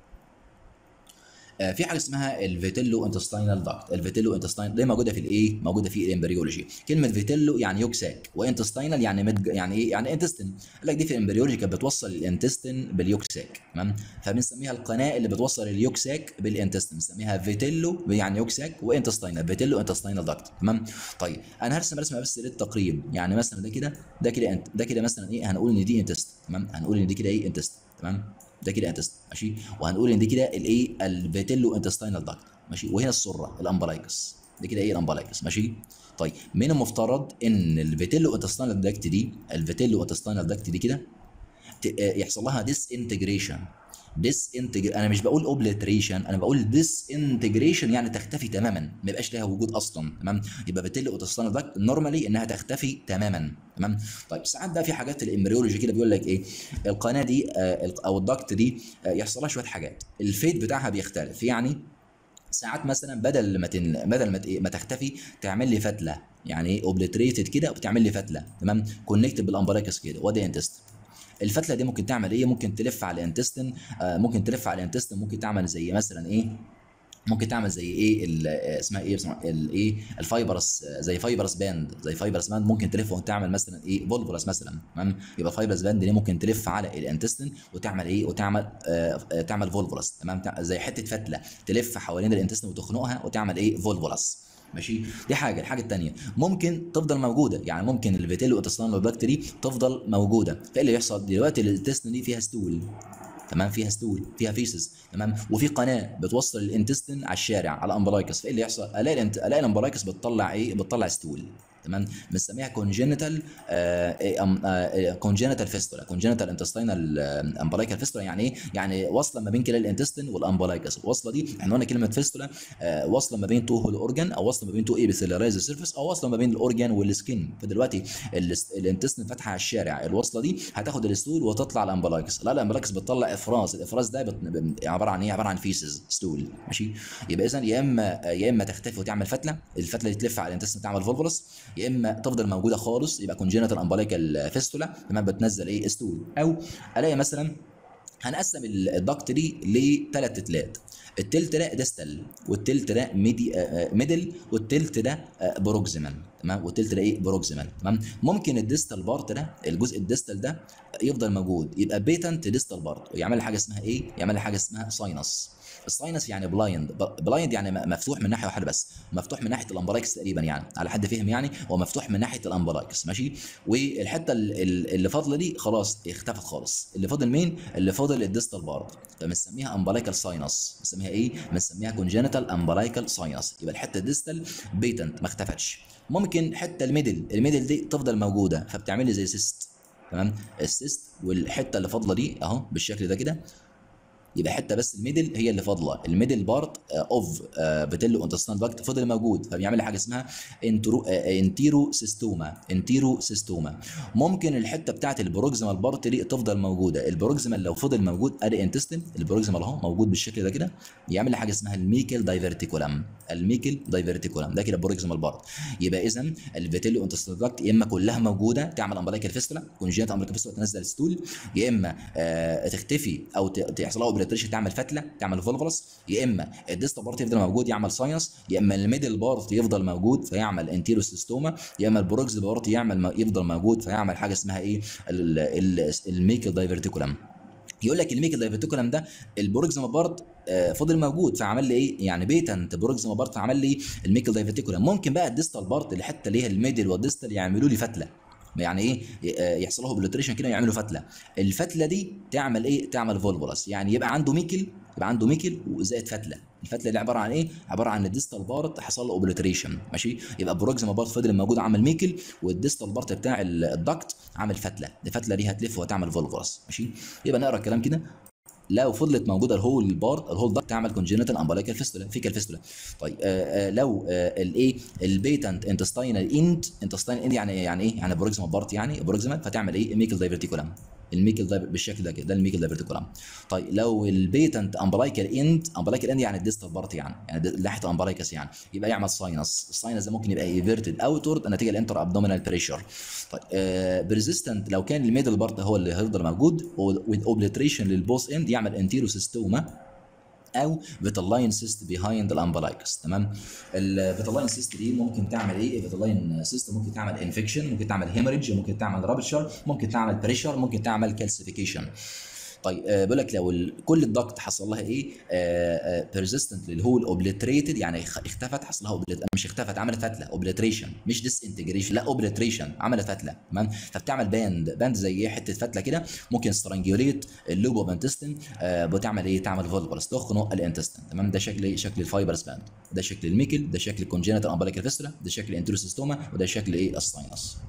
في حاجه اسمها الفيتيلو انتستينال داكت. الفيتيلو انتستين دي موجوده في الايه؟ موجوده في الامبريولوجي. كلمه فيتيلو يعني يوكساك، وانتستينال يعني يعني ايه؟ يعني انتستين. قال لك دي في الامبريولوجي كانت بتوصل الانتستين باليوكساك، تمام. فبنسميها القناه اللي بتوصل اليوكساك بالانتستين، بنسميها فيتيلو يعني يوكساك، وانتستينال فيتيلو انتستينال داكت، تمام. طيب انا هرسم رسمه بس للتقريب، يعني مثلا ده كده مثلا ايه؟ هنقول ان دي انتست، تمام. هنقول ان دي كده ايه؟ انتست، تمام. ده كده انتست، ماشي. وهنقول ان دي كده الايه؟ الفيتيلو انتستينال داكت، ماشي. وهنا السره الامبلايكس، دي كده ايه؟ الامبلايكس، ماشي. طيب من المفترض ان الفيتيلو انتستينال داكت دي، كده يحصل لها ديس انتجريشن. انا مش بقول اوبليتريشن، انا بقول ديس انتجريشن، يعني تختفي تماما، ما يبقاش لها وجود اصلا، تمام. يبقى بالتالي اوتوستان داكت نورمالي انها تختفي تماما، تمام. طيب ساعات بقى في حاجات الامبريولوجي كده بيقول لك ايه؟ القناه دي او الدكت دي يحصل لها شويه حاجات، الفيت بتاعها بيختلف، يعني ساعات مثلا بدل ما تختفي تعمل لي فتله، يعني ايه؟ اوبليتريتد كده وبتعمل لي فتله، تمام، كونكتد بالامبراكس كده، وادي انتست. الفتله دي ممكن تعمل ايه؟ ممكن تلف على الانتستين، ممكن تعمل زي مثلا ايه؟ ممكن تعمل زي ايه اسمها ايه؟ الايه؟ الفايبرس، زي فايبرس باند ممكن تلف وتعمل مثلا ايه؟ فولفولس مثلا، تمام. يبقى الفايبرس باند دي ممكن تلف على الانتستين وتعمل ايه؟ تعمل فولفولس، تمام. زي حته فتله تلف حوالين الانتستين وتخنقها وتعمل ايه؟ فولفولس، ماشي. دي الحاجه الثانيه ممكن تفضل موجوده، يعني ممكن الفيتيلو انتستينال بكتيري تفضل موجوده. فايه اللي يحصل دلوقتي؟ الانتستين دي فيها ستول، تمام، فيها ستول، فيها فيسز، تمام، وفي قناه بتوصل الانتستين على الشارع على الامبلايكس. فايه اللي يحصل؟ الاقي الامبلايكس بتطلع ايه؟ بتطلع ستول، تمام. بنسميها كونجينيتال فيستولا، كونجينيتال انتستينال امبلايكال فيستولا. يعني ايه؟ يعني واصله ما بين كلا الانتستين والامبلايكس. الوصله دي احنا قلنا كلمه فيستولا واصله ما بين تو هول اورجان، او واصله ما بين تو ايبيثيلاريز سيرفيس، او واصله ما بين الاورجان والسكين. فدلوقتي الانتستين فاتحه على الشارع، الوصله دي هتاخد الستول وتطلع الامبلايكس. لا، الامبلايكس بتطلع افراز، الافراز ده عباره عن ايه؟ عباره عن فيسز، ستول، ماشي. يبقى اذا يا اما تختفي وتعمل فتله، الفتله دي تلف على الانتستين تعمل فولفولس، يا اما تفضل موجوده خالص، يبقى كونجينيتال امبلايكال فيستولا، تمام، بتنزل ايه؟ ستول. او الاقي مثلا هنقسم الدكت دي لثلاث تلات، التلت ده ديستال، والتلت ده ميدل، والتلت ده بروكسيمال، تمام. والتلت ده ايه؟ بروكسيمال، تمام. ممكن الديستال بارت ده، الجزء الديستال ده يفضل موجود، يبقى بيتنت ديستال بارت، ويعمل حاجه اسمها ايه؟ يعمل حاجه اسمها ساينس. الساينس يعني بلايند يعني مفتوح من ناحيه واحده بس، مفتوح من ناحيه الامبراكس تقريبا، يعني على حد فهم، يعني هو مفتوح من ناحيه الامبراكس، ماشي. والحته اللي فاضله دي خلاص اختفت خالص. اللي فاضل مين؟ اللي فاضل الديستال بارت، فبنسميها امبلايكال ساينس. بنسميها ايه؟ بنسميها كونجينيتال امبلايكال ساينس. يبقى الحته الديستال بيتنت ما اختفتش. ممكن حته الميدل دي تفضل موجوده، فبتعمل لي زي سيست، تمام. السيست والحته اللي فاضله دي اهو بالشكل ده كده، يبقى حته بس الميدل هي اللي فاضله، الميدل بارت اوف فيتيلو انتستينال باكت فضل موجود، فبيعمل حاجه اسمها انتيرو سيستوما. ممكن الحته بتاعت البروكسيمال بارت دي تفضل موجوده، البروكسيمال لو فضل موجود ادي انتستين، البروكسيمال اهو موجود بالشكل ده كده، يعمل حاجه اسمها الميكل دايفرتيكولم، ده كده بروكسيمال بارت. يبقى اذا الفيتيلو انتستينال باكت يا اما كلها موجوده تعمل امبلايكال فيستولا، كونجينيت امبلايكال فيستولا تنزل ستول، يا اما تختفي او تحصل لها اوبليتريشن تعمل فتله، تعمل فولفولس، يا اما الديستال بارت يفضل موجود يعمل ساينس، يا اما الميدل بارت يفضل موجود فيعمل انتيروسيستوما، يا اما البروكس بارت يفضل موجود فيعمل حاجه اسمها ايه الميكل دايفرتيكولم. يقول لك الميكل دايفرتيكولم ده البروكسيما بارت فضل موجود فعمل لي ايه يعني بيتنت بروكسيما بارت فعمل لي الميكل دايفرتيكولم. ممكن بقى الديستال بارت الحته اللي هي الميدل والديستال يعملوا لي فتله، يعني ايه يحصل له اوبليتريشن كده يعملوا فتله، الفتله دي تعمل ايه تعمل فولفولس، يعني يبقى عنده ميكل وزائد فتله. الفتله دي عباره عن ايه؟ عباره عن الديستال بارت حصل له اوبليتريشن ماشي، يبقى بروكسيما بارت فضل موجود عمل ميكل، والديستال بارت بتاع الدكت عمل فتله، الفتله دي هتلف وتعمل فولفولس ماشي. يبقى نقرا الكلام كده. لو فضلت موجوده الهول دكت تعمل كونجنتال امبلايكال فيستولا فيكال فيستولا. طيب لو الايه البيتنت انتستاينال اند يعني ايه يعني بروكسيما بارت يعني بروكسيما فتعمل ايه ميكل دايفرتيكولم، بالشكل ده كده ده الميكل دايفرتيكولم. طيب لو البيتنت امبلايكال اند يعني الديستال بارت يعني ناحيه الامبلايكس يعني يبقى يعمل ساينس، الساينس ده ممكن يبقى ايفيرتد اوتورد نتيجه الانتر ابدومينال بريشر. طيب بريزيستنت لو كان الميدل بارت هو اللي هيفضل موجود وذ اوبليتريشن للبوث اند يعمل انتيروسيستوما او فيتالاين سيست بيهايند الامبلايكس. تمام. الفيتالاين سيست دي ممكن تعمل ايه؟ الفيتالاين سيست ممكن تعمل انفكشن، ممكن تعمل هيموريدج، ممكن تعمل رابتشر، ممكن تعمل بريشر، ممكن تعمل كالسيفيكيشن. طيب بيقول لك لو كل الضغط حصل لها ايه بيرزيستنت اللي هو الاوبليتريتد يعني اختفت، حصل لها مش اختفت عملت فتله اوبليتريشن مش ديس انتجريشن لا اوبليتريشن عملت فتله. تمام. فبتعمل باند زي ايه حته فتله كده، ممكن سترانجيوليت اللوب اوف انتستين بتعمل ايه تعمل فولفولس تخنق الانتستين. تمام. ده شكل الفايبرس باند، ده شكل الميكل، ده شكل الكونجنتال امبليكال فيستولا، ده شكل الانتروسيستوما، وده شكل ايه الساينس.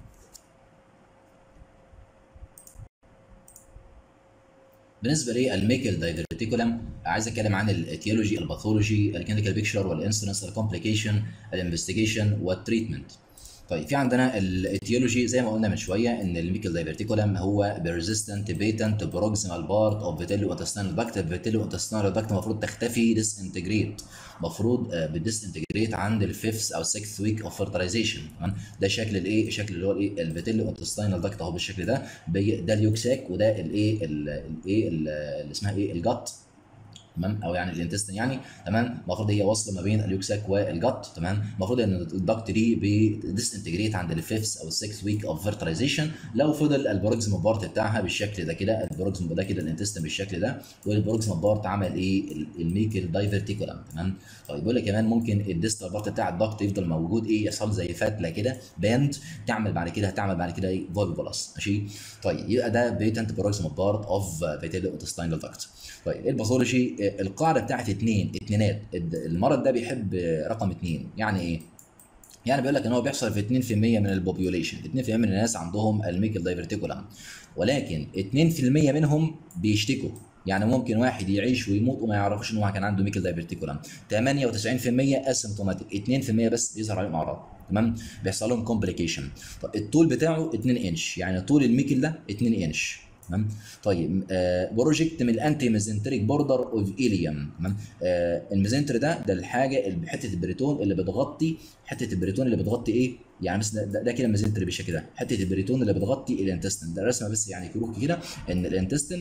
بالنسبه للميكل دايفرتيكولم عايز اتكلم عن الاتيولوجي، الباثولوجي، الكلينيكال بيكتشر، والانسيدنس، الكومبليكيشن، الانفستيجيشن، والتريتمنت. طيب في عندنا الاتيولوجي زي ما قلنا من شويه ان الميكل دايفرتيكولم هو بيرزيستنت بيتنت بروكسيمال بارت اوف فيتيلو انتستينال داكت. الفيتيلو انتستينال داكت المفروض تختفي ديس انتجريت، المفروض بتديس انتجريت عند الفيفث او 6th ويك اوف فيرتلايزيشن. تمام. ده شكل الايه شكل اللي هو الايه الفيتيلو انتستينال داكت اهو بالشكل ده، ده اليوكساك وده الايه اللي اسمها ايه الجت. تمام. او يعني الانتستين يعني. تمام. المفروض هي واصله ما بين اليوكساك والجت. تمام. المفروض ان الدكت دي بيديسنتجريت عند الفيفث او 6th ويك اوف فيرتلايزيشن. لو فضل البروكسيمال بارت بتاعها بالشكل ده كده، البروكسيمال ده كده الانتستين بالشكل ده، والبروكسيمال بارت عمل ايه الميكل دايفرتيكولم. تمام. طيب بيقول لك كمان ممكن الديستال بارت بتاع الدكت يفضل موجود ايه يحصل زي فتله كده باند، تعمل بعد كده ايه فولفولس ماشي. طيب يبقى ده بيتنت بروكسيمال بارت اوف فيتيلو انتستينال داكت. طيب الباثولوجي القاعده بتاعت اتنينات، المرض ده بيحب رقم 2 يعني ايه؟ يعني بيقول لك ان هو بيحصل في 2% من البوبيوليشن، 2% من الناس عندهم الميكل دايفرتيكولم، ولكن 2% منهم بيشتكوا. يعني ممكن واحد يعيش ويموت وما يعرفوش ان هو كان عنده ميكل دايفرتيكولم. 98% اسيمتوماتيك، 2% بس بيظهر عليهم اعراض. تمام. بيحصل لهم كومبليكيشن. طب الطول بتاعه 2 انش، يعني طول الميكل ده 2 انش. تمام. طيب بروجكت من الانتي ميزنتريك بوردر اوف اليوم. تمام. الميزنتر ده الحاجه حته البريتون اللي بتغطي ايه يعني مثلا ده كده الميزنتر بالشكل ده، حته البريتون اللي بتغطي الانتستين. ده رسمه بس يعني كروك كده ان الانتستين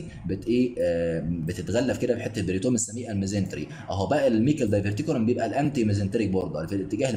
بتتغلف كده بحته البريتون بنسميه الميزنتري اهو. بقى الميكل دايفرتيكولم بيبقى الانتي ميزنتريك بوردر في الاتجاه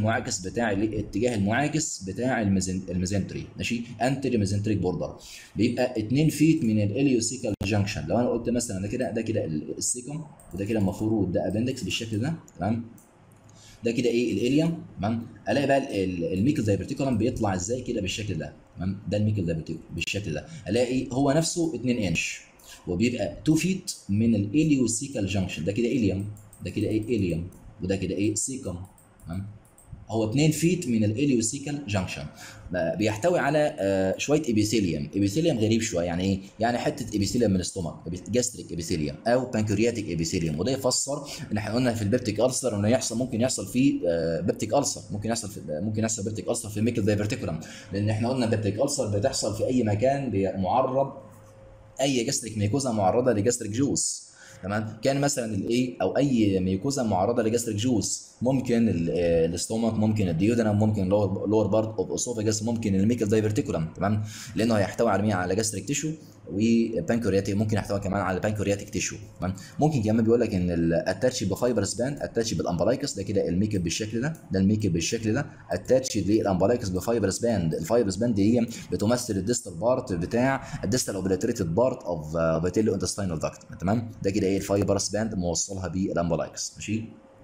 المعاكس بتاع الميزنتري ماشي، انتي ميزنتريك بوردر بيبقى 2 فيت من الاليوسيكال جانكشن. لو انا قلت مثلا ده كده السيكم، وده كده المفروض ده ابندكس بالشكل ده. تمام. ده كده ايه الاليوم. تمام. الاقي بقى الميكل دايفرتيكولم بيطلع ازاي كده بالشكل ده. تمام. ده الميكل دايفرتيكولم بالشكل ده، الاقي هو نفسه 2 انش وبيبقى 2 فيت من الاليوسيكال جانكشن. ده كده اليوم، ده كده ايه اليوم، وده كده ايه سيكم. تمام. هو 2 فيت من الاليوسيكال جانكشن، بيحتوي على شويه ابيثيليوم غريب شويه. يعني ايه؟ يعني حته ابيثيليوم من الاستومك، جاستريك ابيثيليوم او بانكرياتيك ابيثيليوم. وده يفسر ان احنا قلنا في البيبتيك ألسر انه ممكن يحصل فيه بيبتيك ألسر، ممكن يحصل بيبتيك ألسر في الميكل دايفرتيكولم، لان احنا قلنا بيبتيك ألسر بتحصل في اي مكان معرض، اي جاستريك ميكوزا معرضه لجاستريك جوس. تمام. كان مثلا الايه او اي ميكوزا معرضه لجاستريك جوس، ممكن الاستومك، ممكن الديودنم، ممكن لور بارت اوف اسوفاجس، ممكن الميكل دايفرتيكولم. تمام. لانه هيحتوي على مين؟ على جاستريك تيشو وبانكرياتيك، ممكن يحتوي كمان على بانكرياتيك تيشو. تمام. ممكن كمان بيقول لك ان الاتاتش بفايبرس باند، اتاتش بالامبلايكس، ده كده الميك اب بالشكل ده، ده الميك اب بالشكل ده، اتاتش للامبلايكس بفايبرس باند. الفايبرس باند دي هي بتمثل الديستال بارت بتاع الديستال اوبليتريتد بارت اوف فيتيلو انتستينال داكت. تمام. ده كده ايه الفايبرس باند موصلها بالامبلايكس. ماشي.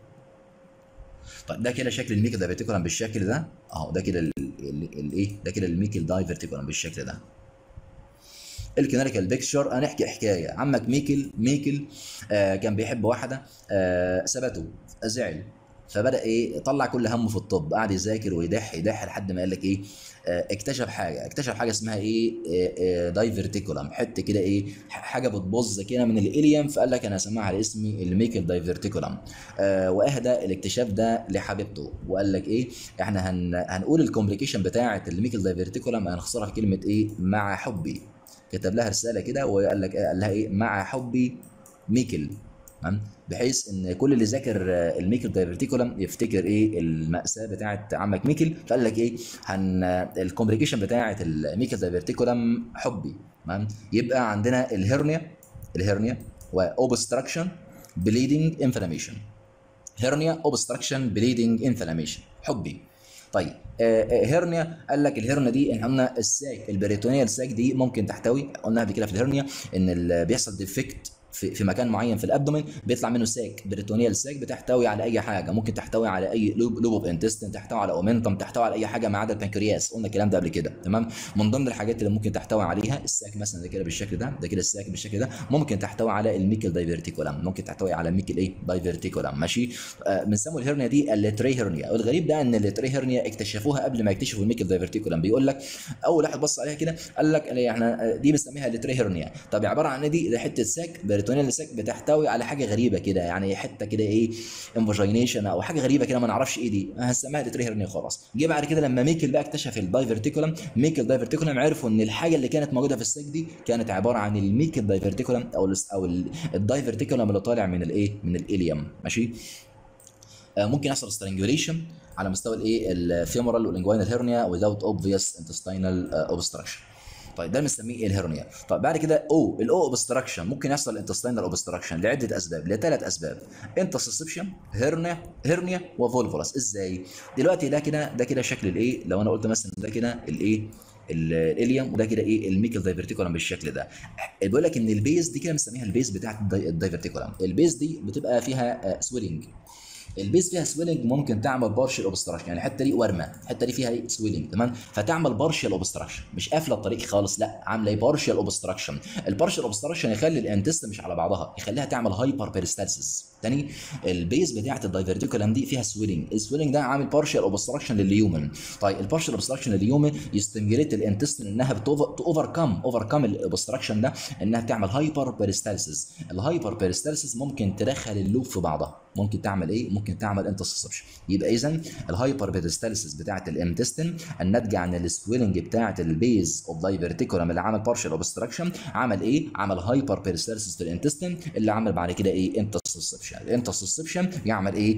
طيب ده كده شكل الميكل دايفرتيكولم بالشكل ده اهو. ده كده الايه، ده كده الميكل دايفرتيكولم بالشكل ده. الكلينيكال بيكتشر، هنحكي حكايه. عمك ميكل كان بيحب واحده، سبته، زعل، فبدا ايه، طلع كل همه في الطب، قعد يذاكر ويدح يدح لحد ما قال لك ايه، اكتشف حاجه اسمها ايه، دايفرتيكولم، حته كده ايه، حاجه بتبظ كده من الاليم، فقال لك انا هسميها على اسم الميكل دايفرتيكولم. واهدى الاكتشاف ده لحبيبته، وقال لك ايه، احنا هنقول الكومبليكيشن بتاعه الميكل دايفرتيكولم هنختصرها في كلمه ايه، مع حبي. كتب لها رساله كده وقال لك، قال لها ايه، مع حبي ميكل. تمام. بحيث ان كل اللي ذاكر الميكل دايفرتيكولم يفتكر ايه المأساة بتاعت عمك ميكل، فقال لك ايه، الكومبليكيشن بتاعت الميكل دايفرتيكولم حبي. تمام. يبقى عندنا الهرنيا واوبستراكشن بليدنج انفلاميشن. هرنيا، اوبستراكشن، بليدنج، انفلاميشن، حبي. طيب هرنيا، قال لك الهرنيا دي احنا قلنا الساك البريتونيال ساك دي ممكن تحتوي، قلنا قبل كده في الهرنيا ان بيحصل ديفكت في مكان معين في الابدومين، بيطلع منه ساك بريتونيال ساك، بتحتوي على اي حاجه، ممكن تحتوي على اي لوب اوف انتستين، تحتوي على اومنتم، تحتوي على اي حاجه ما عدا البنكرياس. قلنا الكلام ده قبل كده. تمام. من ضمن الحاجات اللي ممكن تحتوي عليها الساك مثلا، ده كده بالشكل ده، ده كده الساك بالشكل ده، ممكن تحتوي على الميكل دايفرتيكولم، ممكن تحتوي على الميكل ايه، دايفرتيكولم. ماشي. بنسموا الهرنيا دي الليتري هرنيا. والغريب ده ان الليتري هرنيا اكتشفوها قبل ما يكتشفوا الميكل دايفرتيكولم. بيقول لك اول واحد بص عليها كده قال لك احنا دي بنسميها الليتري هرنيا. طب عباره عن ايه دي؟ ده حته ساك بريتونيال ساك بتحتوي على حاجه غريبه كده، يعني حته كده ايه، انفاجينيشن او حاجه غريبه كده ما نعرفش ايه دي، هنسميها الليتري هرنيا خلاص. جه بعد كده لما ميكل بقى اكتشف الدايفرتيكولم، ميكل دايفرتيكولم، عرفوا ان الحاجه اللي كانت موجوده في الساك دي كانت عباره عن الميكل دايفرتيكولم او الدايفرتيكولم اللي طالع من الايه، من الاليوم. ماشي. ممكن يحصل سترانجوليشن على مستوى الايه، الفيمورال والانجوينال هيرنيا without obvious intestinal obstruction. طيب ده بنسميه ايه، الهرنيا. طيب بعد كده الاو اوبستراكشن، ممكن يحصل انتستينال اوبستراكشن لعده اسباب، لثلاث اسباب: انترسبشن، هرنيا وفولفولس. ازاي؟ دلوقتي ده كده شكل الايه، لو انا قلت مثلا ده كده الايه، الاليوم، وده كده ايه، الميكل دايفرتيكولم بالشكل ده. بيقول لك ان البيز دي كده بنسميها البيز بتاعت الدايفرتيكولم. البيز دي بتبقى فيها سويلنج. البيز فيها سويلنج ممكن تعمل بارشل اوبستراكشن، يعني الحته دي ورمه، الحته دي فيها ايه، سويلنج. تمام. فتعمل بارشل اوبستراكشن، مش قافله الطريق خالص، لا، عامله ايه، بارشل اوبستراكشن. البارشل اوبستراكشن يخلي الانتست مش على بعضها، يخليها تعمل هايبر بيريستالسيس. تاني، البيز بتاعت الدايفرتيكولم دي فيها سويلنج، السويلنج ده عامل بارشل اوبستراكشن لليومن. طيب البارشل اوبستراكشن لليومن يستميليت الانتستين انها اوفركم الاوبستراكشن ده، انها تعمل هايبر بيريستالسيس. الهايبر بيريستالسيس ممكن تدخل اللوب في بعضها، ممكن تعمل ايه، ممكن تعمل انترسبشن. يبقى اذا الهايبر بيريستالسيس بتاعه الانتستين الناتجه عن السويلنج بتاعه البيز اوف دايفرتيكولم اللي عمل بارشل اوبستراكشن، عمل ايه، عمل هايبر بيريستالسيس في الانتستين اللي عمل بعد كده ايه، انترسبشن. الانترسبشن يعمل ايه،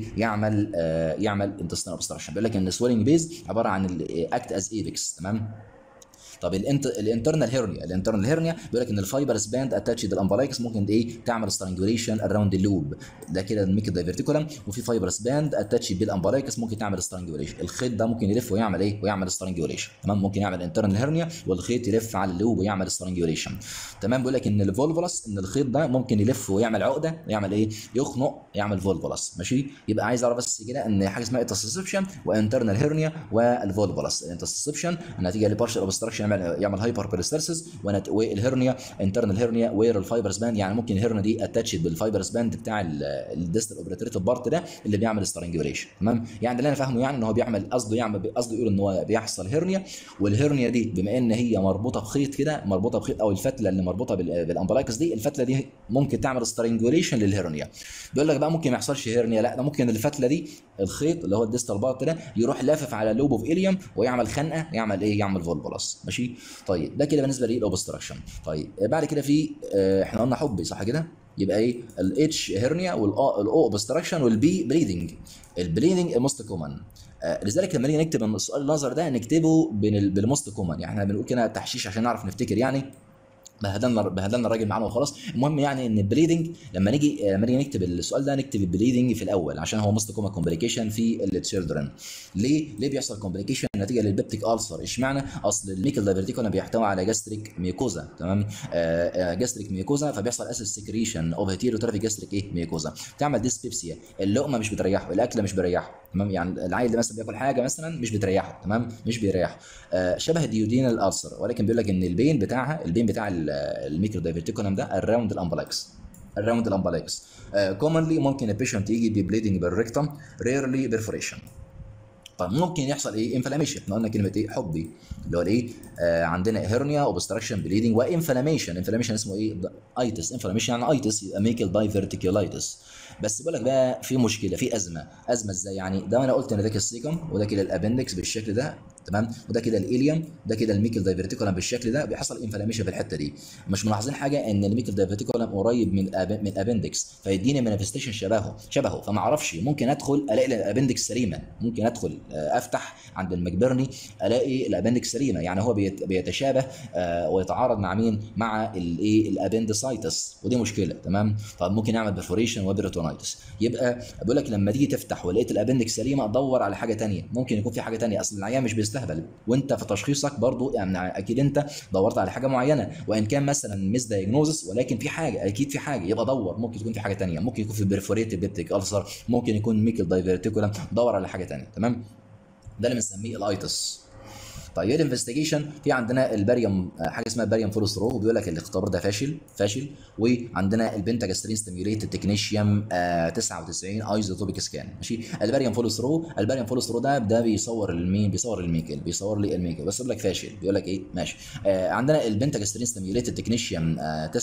يعمل انتستين اوبستراكشن. بيقول لك ان السويلنج بيز عباره عن اكت از ايبكس. تمام. طب الانترنال هيرنيا بيقول لك ان الفايبرس باند اتاتشد الامبلايكس ممكن ايه، تعمل سترانجوليشن اراوند اللوب. ده كده الميكل دايفرتيكولم. وفي فايبرس باند اتاتشد بالامبلايكس ممكن تعمل سترانجوليشن. الخيط ده ممكن يلف ويعمل ايه، ويعمل سترانجوليشن. تمام. ممكن يعمل انترنال هيرنيا والخيط يلف على اللوب ويعمل سترانجوليشن. تمام. بيقول لك ان الفولفولس، ان الخيط ده ممكن يلف ويعمل عقده، يعمل ايه، يخنق، يعمل فولفولس. ماشي. يبقى عايز اعرف بس كده ان حاجه اسمها انترسبشن وانترنال هيرنيا والفولفولس. الانترسبشن نتيجه لبارشل اوبستراكشن يعمل هايبر بيريستالسيس، والهرنيا انترنال هيرنيا وير الفايبرس باند، يعني ممكن الهرنيا دي اتاتشد بالفايبرس باند بتاع الديستال اوبريتريتيف بارت ده اللي بيعمل سترانجوليشن. تمام. يعني اللي انا فاهمه يعني ان هو بيعمل قصده، يقول ان هو بيحصل هرنيا، والهرنيا دي بما ان هي مربوطه بخيط كده، مربوطه بخيط، او الفتله اللي مربوطه بالامبلايكس دي، الفتله دي ممكن تعمل سترانجوليشن للهرنيا. بيقول لك بقى ممكن ما يحصلش هرنيا، لا، ده ممكن الفتله دي، الخيط اللي هو الديستال بارت ده، يروح لافف على لوب اوف اليوم ويعمل خنقه، يعمل ايه، يعمل فولفولس. ماشي. طيب ده كده بالنسبه للاوبستراكشن. طيب بعد كده في احنا قلنا حبي، صح كده؟ يبقى ايه، الاتش هيرنيا، والاو اوبستراكشن، والبي بليدنج. البليدنج موست كومن. لذلك لما نيجي نكتب السؤال النظر ده نكتبه بالموست كومن، يعني احنا بنقول كده تحشيش عشان نعرف نفتكر يعني. بهدلنا الراجل معانا وخلاص. المهم يعني ان البليدنج لما نيجي نكتب السؤال ده نكتب البليدنج في الاول، عشان هو موست كومن كومبليكيشن في التشيلدرن. ليه بيحصل كومبليكيشن نتيجه للبيبتيك السر؟ اشمعنى؟ اصل الميكل دايفرتيكولم بيحتوي على جاستريك ميوكوزا، تمام؟ جاستريك ميوكوزا، فبيحصل اسيد سكريشن اوف هيتيروتروفيك جاستريك ميوكوزا، تعمل ديسبيبسيا، اللقمه مش بتريحه، الاكله مش بيريحه، تمام؟ يعني العيل اللي مثلا بياكل حاجه مثلا مش بتريحه، تمام؟ مش بيريحه. شبه الديودينال الالسر، ولكن بيقول لك ان البين بتاع الميكرو دايفرتيكولم ده الراوند الامبلاكس كومنلي ممكن البيشنت يجي ببليدنج بالريكتم، ريرلي بيرفوريشن. طب ممكن يحصل ايه؟ انفلاميشن. احنا قلنا كلمه ايه؟ حبي، اللي هو الايه؟ عندنا هيرنيا، اوبستراكشن، بليدنج، وانفلاميشن. انفلاميشن اسمه ايه؟ ايتس. انفلاميشن يعني ايتس، يبقى ميكل دايفرتيكولايتس. بس بيقول لك بقى في مشكله، في ازمه ازاي يعني؟ ده انا قلت ان ده السيكم، وده كده الابندكس بالشكل ده، تمام؟ وده كده الاليوم، ده كده الميكل دايفرتيكولم بالشكل ده، بيحصل انفلاميشن في الحته دي. مش ملاحظين حاجه ان الميكل دايفرتيكولم قريب من الابندكس، فيديني مانيفستيشن شبهه، فما اعرفش، ممكن ادخل الاقي الابندكس سليمه، ممكن ادخل افتح عند المجبرني الاقي الابندكس سليمه، يعني هو بيتشابه ويتعارض مع مين؟ مع الايه؟ الابندسايتس، ودي مشكله، تمام؟ طب ممكن يعمل برفوريشن وبيريتونايتس. يبقى بقول لك لما تيجي تفتح ولقيت الابندكس سليمه دور على حاجه ثانيه، ممكن يكون في حاجه ثانيه، اصل العيان مش بيستهبل، وانت في تشخيصك برضو يعني اكيد انت دورت على حاجه معينه، وان كان مثلا ميس دايجنوزس، ولكن في حاجه، اكيد في حاجه، يبقى دور، ممكن تكون في حاجه ثانيه، ممكن يكون في بيرفوريتد بيبتيك ألسر، ممكن يكون ميكل دايفرتيكولم، دور على حاجه ثانيه، تمام؟ ده اللي بنسميه الايتس. طيب ايه الانفستيجيشن؟ في عندنا الباريوم، حاجه اسمها الباريوم فولوس رو، وبيقول لك الاختبار ده فاشل. وعندنا البنتاجاسترين ستيميوليتد تكنيشيوم 99 ايزوتوبيك سكان، ماشي؟ الباريوم فولوس رو ده بيصور المين؟ بيصور لي الميكل، بس بيقول لك فاشل، بيقول لك ايه؟ ماشي. عندنا البنتاجاسترين ستيميوليتد تكنيشيوم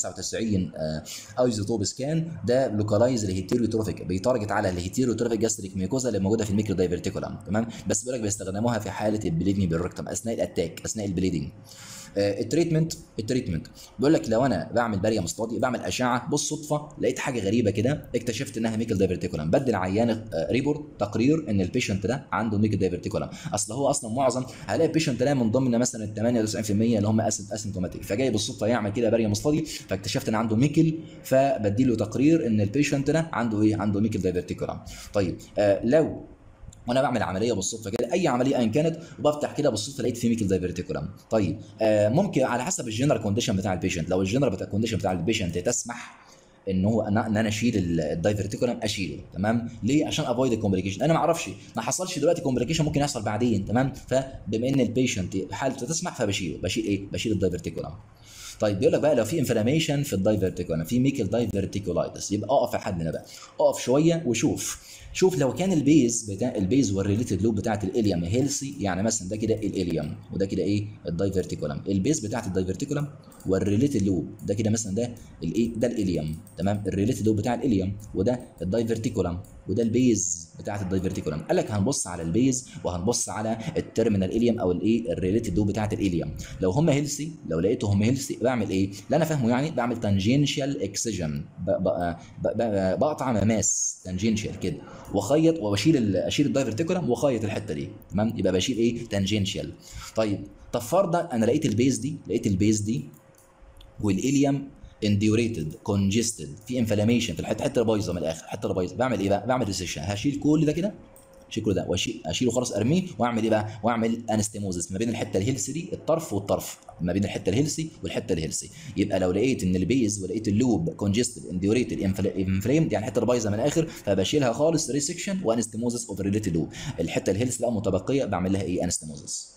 99 ايزوتوب سكان، ده لوكالايز الهيتيروتروفيك، بيتارجت على الهيتيروتروفيك جاستريك ميوكوزا اللي موجوده في الميكرو دايفرتيكولم، تمام؟ بس بيقول لك بيستخدموها في حاله البليدنج بالركتم اثناء الاتاك، اثناء البليدنج. التريتمنت بيقول لك لو انا بعمل باريوم ستادي، بعمل اشعه بالصدفه لقيت حاجه غريبه كده، اكتشفت انها ميكل دايفرتيكولم، بدي العيان ريبورت، تقرير ان البيشنت ده عنده ميكل دايفرتيكولم. اصل هو اصلا معظم هلاقي البيشنت ده من ضمن مثلا ال 98% اللي هم اسيمتوماتيك، فجاي بالصدفه يعمل كده باريوم ستادي، فاكتشفت ان عنده ميكل، فبدي له تقرير ان البيشنت ده عنده ايه؟ عنده ميكل دايفرتيكولم. طيب لو وانا بعمل عمليه بالصدفه كده، اي عمليه ان كانت، وبفتح كده بالصدفه لقيت في ميكل دايفرتيكولم، طيب ممكن على حسب الجنرال كونديشن بتاع البيشنت، لو الجنرال كونديشن بتاع البيشنت تسمح ان هو ان انا اشيل الدايفرتيكولم، اشيله، تمام؟ ليه؟ عشان افويد الكومبليكيشن، انا ما اعرفش، ما حصلش دلوقتي كومبليكيشن، ممكن يحصل بعدين، تمام؟ فبما ان البيشنت حالته تسمح فبشيله، بشيل الدايفرتيكولم. طيب بيقول لك بقى لو في انفلاميشن في الدايفرتيكولم، في ميكل دايفرتيكولايتس، يبقى اقف لحد هنا بقى، اقف شويه وشوف. لو كان البيز والريليتد لوب بتاعت الاليوم هيلثي، يعني مثلا ده كده الاليوم، وده كده ايه؟ الدايفرتيكولم. البيز بتاعت الدايفرتيكولم والريليتد لوب ده كده مثلا ده الايه؟ ده الاليوم، تمام؟ الريليتد لوب بتاع الاليوم، وده الدايفرتيكولم، وده البيز بتاعت الدايفرتيكولم. قال لك هنبص على البيز وهنبص على التيرمينال اليوم او الايه؟ الريليتد لوب بتاعت الاليوم. لو هم هيلثي، لو لقيتهم هيلثي، بعمل ايه؟ اللي انا فاهمه يعني بعمل تانجينشال اكسجن، بقطع مماس تانجينشال كده، واخيط اشيل الدايفرتيكولم واخيط الحته دي، تمام؟ يبقى بشيل ايه؟ تانجينشال. طيب فرضا انا لقيت البيز دي والاليوم انديوريتد كونجستد، في انفلاميشن في الحته اللي بايظه من الاخر، الحته اللي بايظه، بعمل ايه بقى؟ بعمل ريسيشن، هشيل كل ده كده، شكله ده، اشيله خلاص، ارميه، واعمل ايه بقى؟ واعمل انستيموزس ما بين الحته الهيلثي دي، الطرف والطرف، ما بين الحته الهيلثي والحته الهيلثي. يبقى لو لقيت ان البيز ولقيت اللوب كونجستد انديوريتد انفليمد، يعني الحته اللي بايظه من الاخر، فبشيلها خالص، ريسكشن وانستيموزس اوف ريليتد لوب. الحته الهيلثي بقى متبقيه بعمل لها ايه؟ انستيموزس.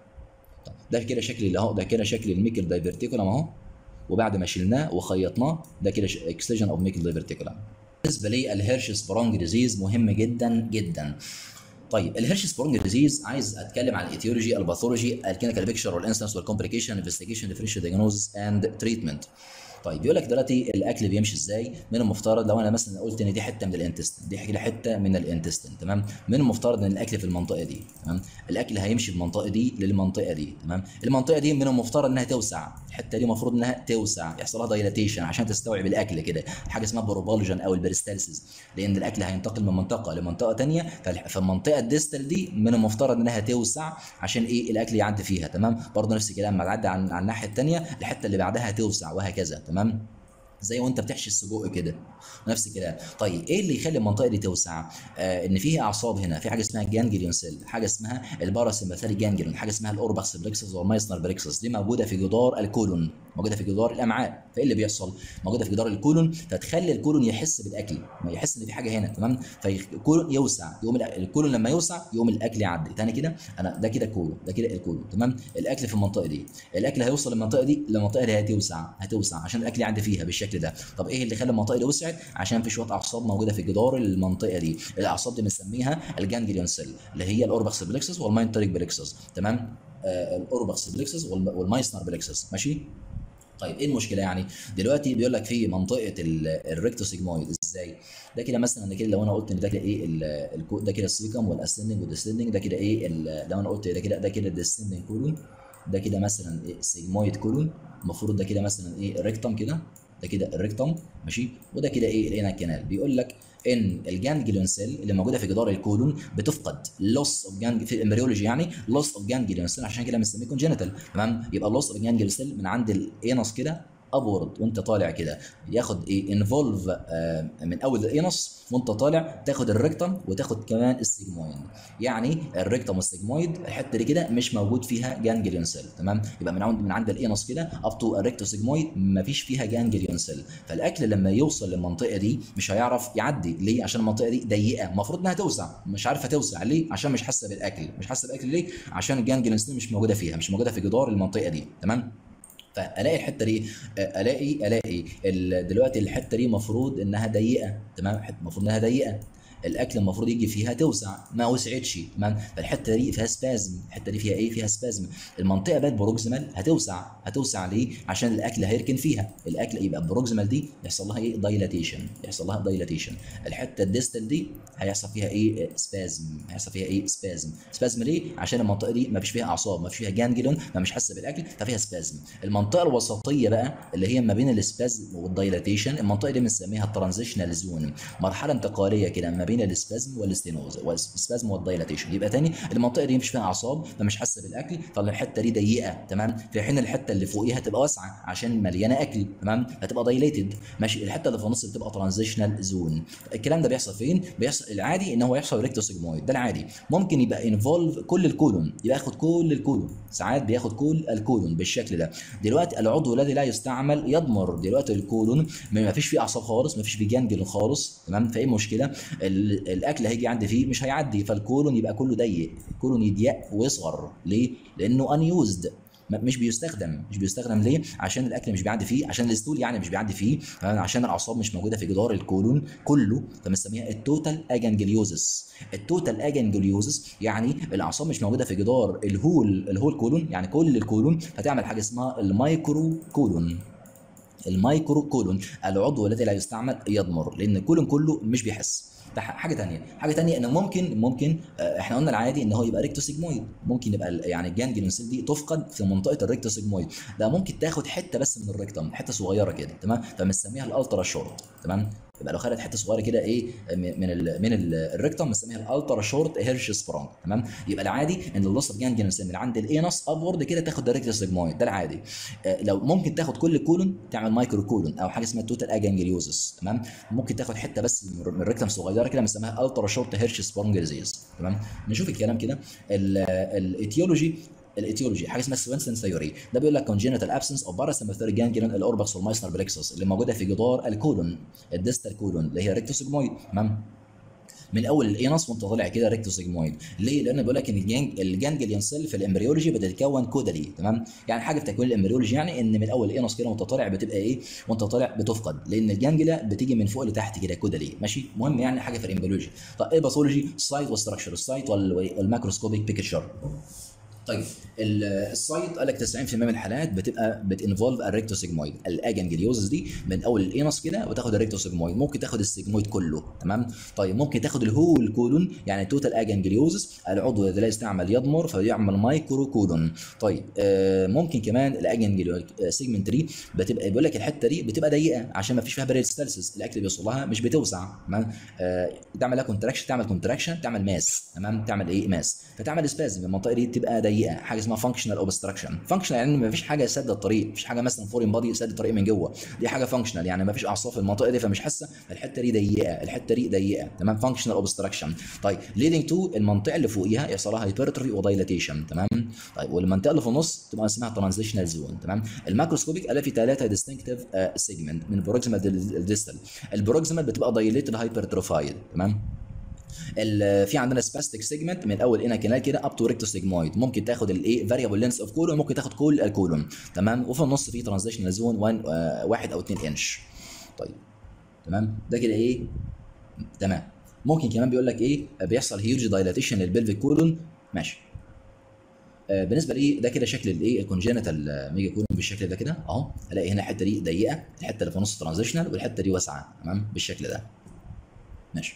ده كده شكل اللي اهو، ده كده شكل الميكل دايفرتيكولم اهو، وبعد ما شلناه وخيطناه ده كده اكسجن اوف ميكل دايفرتيكولم. بالنسبه لي الهيرش-سبرونج ديزيز مهم جدا جدا. طيب الهيرش-سبرونج ديزيز عايز اتكلم عن الايتيولوجي، الباثولوجي، الكلينيكال بيكتشر والانسنس والكومبليكيشن، انفستيجيشن، ديفرنشال دايجنوزس اند تريتمنت. طيب بيقول لك دلوقتي الاكل بيمشي ازاي. من المفترض لو انا مثلا قلت ان دي حته من الانتستين، دي كده حته من الانتستين، تمام. من المفترض ان الاكل في المنطقه دي، تمام. الاكل هيمشي من المنطقه دي للمنطقه دي، تمام. المنطقه دي من المفترض انها توسع، الحته دي المفروض انها توسع، يحصل لها دايلاتيشن عشان تستوعب الاكل كده، حاجه اسمها بروبولجن او البريستالسيس، لان الاكل هينتقل من منطقه لمنطقه ثانيه. فالمنطقه الديستال دي من المفترض انها توسع عشان ايه؟ الاكل يعدي فيها، تمام. برضه نفس الكلام، ما تعدي عن الناحيه الثانيه الحته اللي بعدها توسع وهكذا، تمام. زي وانت بتحشي السجق كده، نفس الكلام. طيب ايه اللي يخلي المنطقه دي توسع؟ ان فيه اعصاب هنا، في حاجه اسمها جانجليون سيل، حاجه اسمها الباراسمباثيك جانجليون، حاجه اسمها الاورباكس بريكسس والمايسنر بريكسس، دي موجوده في جدار الكولون، موجوده في جدار الامعاء. فايه اللي بيحصل؟ موجوده في جدار الكولون، فتخلي الكولون يحس بالاكل، ما يحس ان في حاجه هنا، تمام. فالكولون يوسع، يقوم الكولون لما يوسع يقوم الاكل يعدي تاني كده. انا ده كده كولون، ده كده الكولون، تمام. الاكل في المنطقه دي، الاكل هيوصل للمنطقه دي، المنطقه دي هتوسع عشان الاكل يعدي فيها بالشكل ده. طب ايه اللي خلى المنطقه دي وسعت؟ عشان في شويه اعصاب موجوده في جدار المنطقه دي، الاعصاب دي بنسميها الجانجليون سيل، اللي هي الاوربكس بلكسس والماينتريك بلكسس، تمام. الاوربكس بلكسس والمايسنر بلكسس، ماشي. طيب ايه المشكله يعني؟ دلوقتي بيقول لك في منطقه الريكتوسيجمويد ازاي؟ ده كده مثلا، ده كده لو انا قلت ان ده كده ايه ده كده السيكم والاسندنج والديسندنج، ده كده ايه لو انا قلت ده كده الديسندنج كولون، ده كده مثلا ايه سيجمويد كولون، المفروض ده كده مثلا ايه ريكتم كده، ده كده الريكتم، ماشي. وده كده ايه الانال كانال. بيقول لك ان الجانجليون سيل اللي موجوده في جدار الكولون بتفقد لوس اوف جانج في الامبريولوجي، يعني لوس اوف جانجليون سيل، عشان كده بنسميه كونجينيتال، تمام. يبقى لوس اوف جانجليون سيل من عند الانس كده ابورد وانت طالع كده، ياخد ايه انفولف من اول الانس وانت طالع، تاخد الريكتم وتاخد كمان السيجمويد. يعني الريكتم والسيجمويد الحته دي كده مش موجود فيها جانجليون سيل، تمام. يبقى من عند الانس كده اب تو الريكتو سيجمويد ما فيش فيها جانجليون سيل. فالاكل لما يوصل للمنطقه دي مش هيعرف يعدي، ليه؟ عشان المنطقه دي ضيقه، المفروض انها توسع، مش عارفه توسع، ليه؟ عشان مش حاسه بالاكل. مش حاسه بالاكل ليه؟ عشان الجانجليون سيل مش موجوده فيها، مش موجوده في جدار المنطقه دي، تمام. فالاقي الحته دي، الاقي دلوقتي الحته دي المفروض انها ضيقه، تمام. المفروض انها ضيقه، الاكل المفروض يجي فيها توسع، ما وسعتش، تمام. فالحته دي فيها سبازم، الحته دي فيها ايه؟ فيها سبازم. المنطقه بقت بروكسيمال هتوسع ليه؟ عشان الاكل هيركن فيها، الاكل يبقى بروكسيمال دي يحصل لها ايه؟ دايلاتيشن. الحته الديستال دي هيحصل فيها ايه؟ سبازم ليه؟ عشان المنطقه دي ما فيش فيها اعصاب، ما فيش فيها جانجلون، ما مش حاسه بالاكل، ففيها سبازم. المنطقه الوسطيه بقى اللي هي ما بين السبازم والدايلاتيشن، المنطقه دي بنسميها الترانزيشنال زون، مرحله انتقاليه كده ما بين السبازم والاستينوز، والسبازم والدايلاتيشن. يبقى تاني المنطقه دي مش فيها اعصاب، فمش حاسه بالاكل، فالحته دي ضيقه، تمام. في حين الحته اللي فوقيها تبقى واسعه عشان مليانه اكل، تمام، هتبقى دايليتد، ماشي. الحته اللي في النص بتبقى ترانزيشنال زون. الكلام ده بيحصل فين؟ بيحصل العادي ان هو يحصل ريكتوسيجمويد، ده العادي. ممكن يبقى انفولف كل الكولون، ياخد كل الكولون، ساعات بياخد كل الكولون بالشكل ده. دلوقتي العضو الذي لا يستعمل يضمر، دلوقتي الكولون ما فيش فيه اعصاب خالص، ما فيش فيه جانجل خالص، تمام. فايه المشكله؟ الاكل هيجي يعدي فيه مش هيعدي، فالكولون يبقى كله ضيق، الكولون يضيق ويصغر. ليه؟ لانه انيوزد، مش بيستخدم ليه؟ عشان الاكل مش بيعدي فيه، عشان الستول يعني مش بيعدي فيه، عشان الاعصاب مش موجوده في جدار الكولون كله، فبنسميها التوتال اجانجليوزس. يعني الاعصاب مش موجوده في جدار الهول كولون، يعني كل الكولون، فتعمل حاجه اسمها المايكرو كولون، العضو الذي لا يستعمل يضمر، لان الكولون كله مش بيحس. ده حاجه تانية انه ممكن احنا قلنا العادي ان هو يبقى ريكتوسيجمويد، ممكن يبقى يعني الجانجليون سيل دي تفقد في منطقه الريكتوسيجمويد، ده ممكن تاخد حته بس من الريكتم، حته صغيره كده، تمام. فبنسميها الالترا شورت، تمام. يبقى لو خدت حته صغيره كده ايه من الريكتم بنسميها الالترا شورت هيرش سبرانج، تمام. يبقى العادي ان اللوس اوف جانجليون سيل من عند الانس ابورد كده تاخد الريكتوسيجمويد، ده العادي. لو ممكن تاخد كل كولون تعمل مايكرو كولون او حاجه اسمها توتال اجانجليوزس، تمام. ممكن تاخد حته بس من الريكتم صغيره كده بنسميها الترا شورت هيرش سبرانج ديزيز، تمام. نشوف الكلام كده. الايتيولوجي حاجه اسمها سوينسون ثيوري، ده بيقول لك congenital absence of parasympathetic ganglion الاوربكس والمايسنر بريكسس اللي موجوده في جدار الكولون، الديستال كولون اللي هي ريكتوسيجمويد، تمام. من اول الانس وانت طالع كده ريكتوسيجمويد. ليه؟ لان بيقول لك ان الجانجليون سيل في الامبريولوجي بتتكون كودالي، تمام. يعني حاجه في تكوين الامبريولوجي، يعني ان من اول الانس كده وانت طالع بتبقى ايه؟ وانت طالع بتفقد، لان الجانجلا بتيجي من فوق لتحت كده كودالي، ماشي. مهم يعني حاجه في الامبريولوجي. طب ايه باثولوجي؟ سايت وستراكشر، السايت والماكروسكوبيك بيكتشر. طيب السايت قال لك 90% من الحالات بتبقى بتنفولف الريكتوسيجمويد. الاجنجليوزس دي من اول الانس كده وتاخد الريكتوسيجمويد، ممكن تاخد السيجمويد كله. تمام. طيب ممكن تاخد الهول كولون، يعني توتال اجنجليوزس، العضو الذي لا يستعمل يضمر فيعمل مايكرو كولون. طيب ممكن كمان الاجنجليوز سيجمنت 3 بتبقى بيقول لك الحته دي بتبقى ضيقه عشان ما فيش فيها بريستالسيس، الاكل بيوصل لها مش بتوسع. تمام. تعمل لها كونتراكشن، تعمل كونتراكشن، تعمل ماس. تمام. تعمل ايه؟ ماس، فتعمل سبازم. المنطقه دي تبقى ضيقه، حاجه اسمها فانكشنال اوبستراكشن. فانكشنال يعني ما فيش حاجه سد الطريق، مفيش حاجه مثلا فورين بادي سد الطريق من جوه، دي حاجه فانكشنال يعني ما فيش اعصاب في المنطقه دي فمش حاسه، الحته دي ضيقه، الحته دي ضيقه. تمام. فانكشنال اوبستراكشن. طيب ليدنج تو المنطقه اللي فوقيها يحصل لها هايبرتروفي ودايلاتيشن. تمام. طيب والمنطقه اللي في النص تبقى اسمها ترانزيشنال زون. تمام. الماكروسكوبيك قال في ثلاثه ديستنكتيف سيجمنت من البروكسيمال للديستال. البروكسيمال بتبقى دايليتد هايبرتروفايد. تمام. في عندنا سباستيك سيجمنت من اول هنا كانال كده اب تو ريكتوسيجمويد، ممكن تاخد الايه فاريبل لينث اوف كولون، ممكن تاخد كل الكولون. تمام. وفي النص في ترانزيشنال زون 1 او 2 انش. طيب تمام. ده كده ايه؟ تمام. ممكن كمان بيقول لك ايه، بيحصل هيوج دايلاتيشن للبلفيك كولون. ماشي. بالنسبه لي ده كده شكل الايه الكونجينيتال ميجا كولون بالشكل ده كده اهو. الاقي هنا الحته دي ضيقه، الحته اللي في النص ترانزيشنال، والحته دي واسعه. تمام بالشكل ده. ماشي.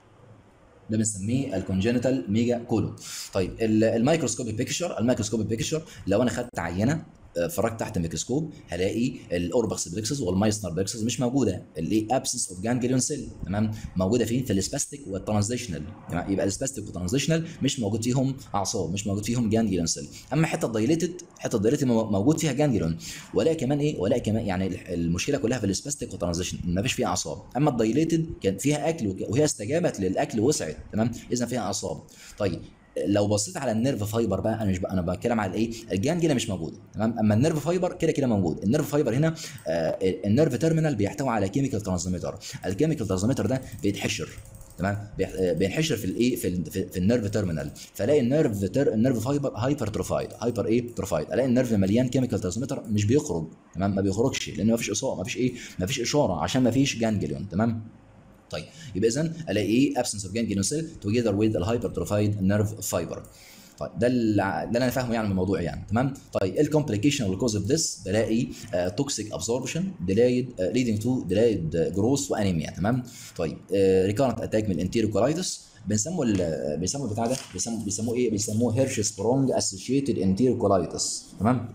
ده بنسميه الكونجينيتال ميجا كولون. طيب الميكروسكوبيك بيكتشر، الميكروسكوبيك بيكتشر لو انا خدت عينه فرجت تحت الميكروسكوب هلاقي الاوربكس بلكسس والمايسنر بلكسس مش موجوده، الايه ابسنس اوف جانجليون سيل. تمام. موجوده فين؟ في السباستيك والترانزيشنال. يعني يبقى السباستيك والترانزيشنال مش موجود فيهم اعصاب، مش موجود فيهم جانجليون سيل. اما حته الدايليتد، حته الدايليتد موجود فيها جانجليون، ولا كمان ايه، ولا كمان يعني المشكله كلها في السباستيك والترانزيشنال ما فيش فيها اعصاب. اما الدايليتد كان فيها اكل وهي استجابت للاكل وسعت. تمام. اذا فيها اعصاب. طيب لو بصيت على النيرف فايبر بقى، انا مش بقى انا بتكلم على الايه الجانجليا مش موجوده. تمام. اما النيرف فايبر كده كده موجود. النيرف فايبر هنا النيرف تيرمينال بيحتوي على كيميكال ترانسميتر، الكيميكال ترانسميتر ده بيتحشر. تمام. بينحشر في الايه في النيرف تيرمينال، فلاقي النيرف فايبر هايبرتروفايد، هايبر ايه تروفايد. الاقي النيرف مليان كيميكال ترانسميتر مش بيخرج. تمام. ما بيخرجش لان ما فيش اصابه، ما فيش ايه، ما فيش اشاره عشان ما فيش جانجليون. تمام. طيب يبقى اذا الاقي ايه absence of ganglion cell together with the hypertrophied nerve fiber. طيب ده اللي انا فاهمه يعني من الموضوع يعني. تمام. طيب الكومبليكيشن والكوز اوف ذس بلاقي توكسيك ابسوربشن، ديلايد ليدنج تو ديلايد جروث وانيميا. تمام. طيب ريكارنت اتاك من الانتيروكولايتس، بيسموا البتاع ده بيسموه ايه؟ بيسموه هيرش سبرونج اسوشيتد انتيروكولايتس. تمام.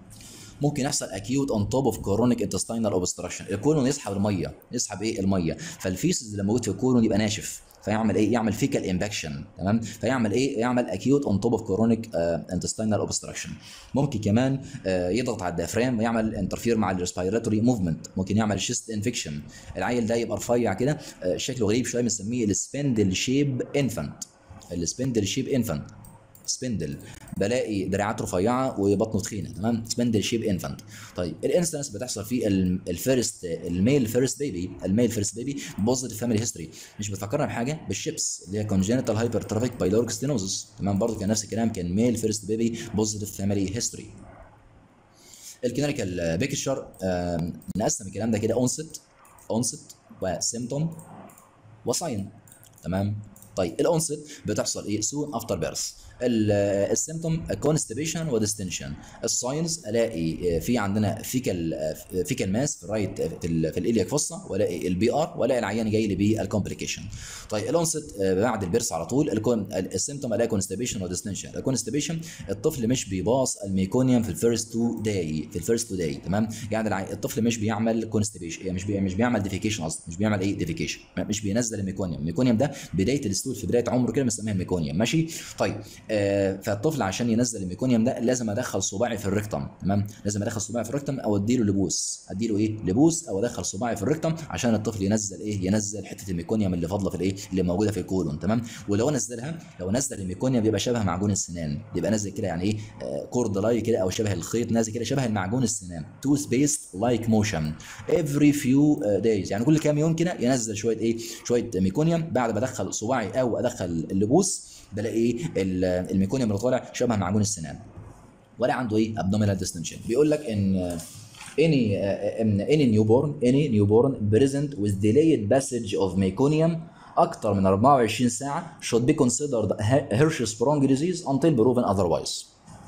ممكن يحصل اكيوت اون توب اوف كورونيك انتستينال اوبستراكشن، الكولون يسحب الميه، يسحب ايه الميه، فالفيسز اللي موجود في الكولون يبقى ناشف فيعمل ايه؟ يعمل فيكال امباكشن. تمام. فيعمل ايه؟ يعمل اكيوت اون توب اوف كورونيك انتستينال اوبستراكشن. ممكن كمان يضغط على الديافرام ويعمل انترفير مع الريسبيراتوري موفمنت، ممكن يعمل شيست انفكشن. العيل ده يبقى رفيع كده شكله غريب شويه، بنسميه السبندل شيب انفانت. السبندل شيب انفانت، سبندل، بلاقي دراعات رفيعه وبطنه تخينه. تمام. سبندل شيب انفانت. طيب الانستنس بتحصل في الفيرست الميل فيرست بيبي، الميل فيرست بيبي بوزيتيف فاميلي هيستوري. مش بتفكرنا بحاجه بالشيبس اللي هي كونجينيتال هايبرتروفيك بايلوريك ستينوزس. تمام. برضه كان نفس الكلام، كان ميل فيرست بيبي بوزيتيف فاميلي هيستوري. الكلينيكال بيكتشر نقسم الكلام ده كده اونست وسيمتوم وساين. تمام. طيب الاونست بتحصل ايه؟ سون افتر بيرث. السيمتوم كونستيبيشن وديستنشن. الساينز الاقي في عندنا فيكال ماس في الرايت في الالياك فوسا، والاقي البي ار، والاقي العيان جاي لي بالكومبليكيشن. طيب الاونست بعد البيرث على طول. السيمتوم الاقي كونستيبيشن وديستنشن. الكونستيبيشن الطفل مش بيباص الميكونيوم في الفيرست 2 داي، في الفيرست 2 داي. تمام. يعني الطفل مش بيعمل كونستيبيشن، مش بيعمل ديفيكيشن اصلا، مش بيعمل ايه ديفيكيشن، مش بينزل الميكونيوم. الميكونيوم ده بدايه الستول في بدايه عمره كده بنسميها الميكونيوم. ماشي. طيب فالطفل عشان ينزل الميكونيوم ده لازم ادخل صباعي في الريكتم. تمام. لازم ادخل صباعي في الريكتم او اديله لبوس، اديله ايه لبوس، او ادخل صباعي في الريكتم عشان الطفل ينزل ايه، ينزل حته الميكونيوم اللي فاضله في الايه اللي موجوده في الكولون. تمام. ولو نزلها، لو نزل الميكونيوم بيبقى شبه معجون السنان، بيبقى نازل كده يعني ايه كورد لاي كده، او شبه الخيط نازل كده شبه المعجون السنان. توث بيست لايك موشن افري فيو دايز، يعني كل كام يوم كده ينزل شويه ايه، شويه ميكونيوم. بعد ما ادخل صباعي او ادخل اللبوس بلاقي ايه الميكونيوم اللي طالع شبه معجون السنان. ولا عنده ايه abdominal distension. بيقول لك ان any newborn present with delayed passage of meconium اكتر من 24 ساعه should be considered Hirschsprung disease until proven otherwise.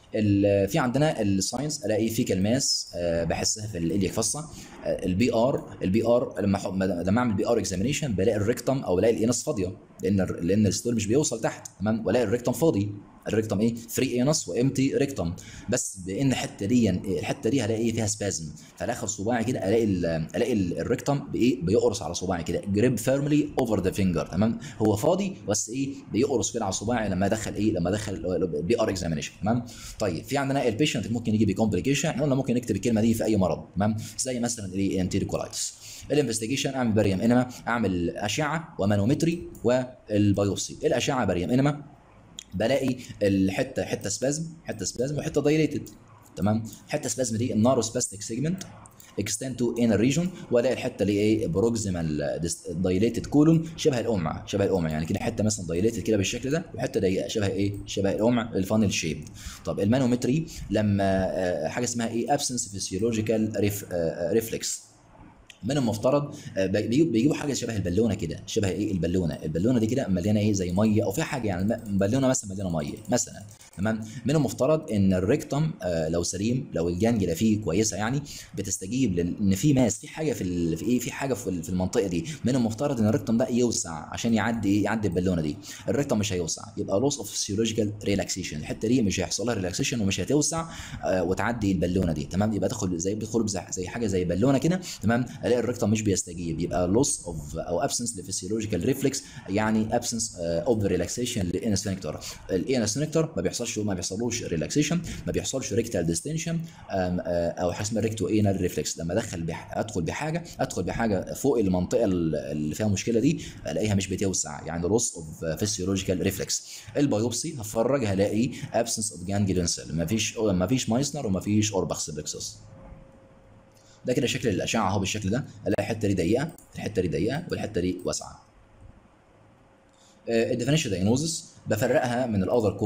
في عندنا الساينس الاقي فيكال ماس بحسها في الالياك فصه. البي ار لما اعمل بي ار اكزامينيشن بلاقي الريكتم او بلاقي الانس فاضيه، لان الستول مش بيوصل تحت، تمام، والاقي الريكتم فاضي. الريكتم ايه؟ فري انس وامتي ريكتم. بس بان الحته دي هلاقي فيها سبازم، فالاخر صباعي كده الاقي الريكتم بايه؟ بيقرص على صباعي كده، جريب فيرملي اوفر ذا فينجر، تمام. هو فاضي بس ايه؟ بيقرص كده على صباعي لما ادخل بي ار اكزامينيشن، تمام. طيب في عندنا البيشنت ممكن يجي بكومبليكيشن، احنا قلنا ممكن نكتب الكلمه دي في اي مرض، تمام، زي مثلا ايه؟ انتيريكولايتس. الانفستيجيشن اعمل باريوم انما، اعمل اشعه ومانومتري والبيوبسي. الاشعه باريوم انما بلاقي حته سبازم وحته دايليتد، تمام. حته سبازم دي النارو سباستيك سيجمنت اكستند تو انر ريجون، والاقي الحته اللي ايه؟ بروكسيمال دايليتد كولون شبه القمع يعني كده حته مثلا دايليتد كده بالشكل ده، وحته ضيقه شبه ايه؟ شبه القمع الفانل شيب. طب المانومتري لما حاجه اسمها ايه؟ ابسنس فيسيولوجيكال ريفلكس. من المفترض بيجيبوا حاجه شبه البالونه كده، شبه ايه؟ البالونه دي كده مليانه ايه؟ زي ميه او فيها حاجه، يعني بالونه مثلا مليانه ميه مثلا، تمام. من المفترض ان الريكتم لو سليم، لو الجانجله فيه كويسه يعني، بتستجيب لان في ماس، في حاجه في ايه؟ في حاجه في المنطقه دي. من المفترض ان الريكتم ده يوسع عشان يعدي البالونه دي. الريكتم مش هيوسع، يبقى لوس اوف فيسيولوجيكال ريلاكسيشن، الحته دي مش هيحصل لها ريلاكسيشن ومش هتوسع وتعدي البالونه دي، تمام. يبقى بتدخل زي حاجه زي بالونه كده، تمام. الاقي الريكتم مش بيستجيب، يبقى لوس اوف او ابسنس لفيسيولوجيكال ريفلكس، يعني ابسنس اوف ريلاكسيشن للانس سفنكتر. الانس سفنكتر ما بيحصلوش ريلاكسيشن، ما بيحصلش ريكتال ديستنشن او حاجه اسمها ريكتو انال ريفلكس. لما ادخل بحاجه فوق المنطقه اللي فيها مشكله دي، الاقيها مش بتوسع، يعني لوس اوف فيسيولوجيكال ريفلكس. البيوبسي هفرج هلاقي ابسنس اوف جانجليون سيل، مفيش مايسنر ومفيش اورباكس بلكسس. ده كده شكل الاشعه اهو بالشكل ده، الاقي الحته دي ضيقه، الحته دي ضيقه، والحته دي واسعه. الديفرنشال دايجنوزس بفرقها من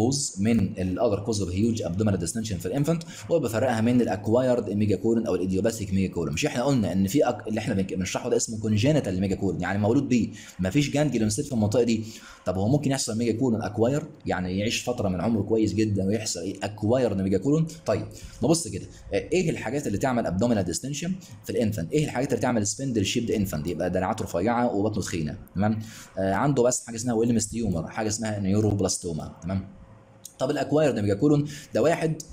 الاذر كوز اوف هيوج ابدومينال ديستنشن في الانفانت، وبفرقها من الاكوايرد ميجا كولون او الايديوباثيك ميجا كولون. مش احنا قلنا ان في اللي احنا بنشرحه ده اسمه كونجينيتال ميجا كولون، يعني مولود بيه مفيش جانجليون سيل في المنطقه دي. طب هو ممكن يحصل ميجا كولون اكواير، يعني يعيش فتره من عمره كويس جدا ويحصل ايه؟ اكوايرد ميجا كولون. طيب نبص كده، ايه الحاجات اللي تعمل ابدومينال ديستنشن في الانفانت؟ ايه الحاجات اللي تعمل سبندل شيبد انفانت؟ يبقى دراعات رفيعه وبطنه تخينه، تمام. عنده بس حاجه اسمها ويلمس تيومر، حاجه اسمها نيوروبلاستوما، تمام. طب الاكوايرد ميجا كولون ده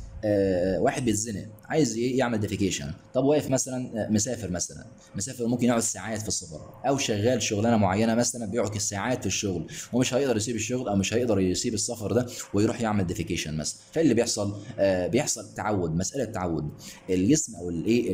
واحد بيتزنق عايز يعمل ديفيكيشن، طب واقف مثلا مسافر ممكن يقعد ساعات في السفر، او شغال شغلانه معينه مثلا بيقعد ساعات في الشغل ومش هيقدر يسيب الشغل او مش هيقدر يسيب السفر ده ويروح يعمل ديفيكيشن مثلا. فاللي بيحصل تعود، مساله تعود الجسم او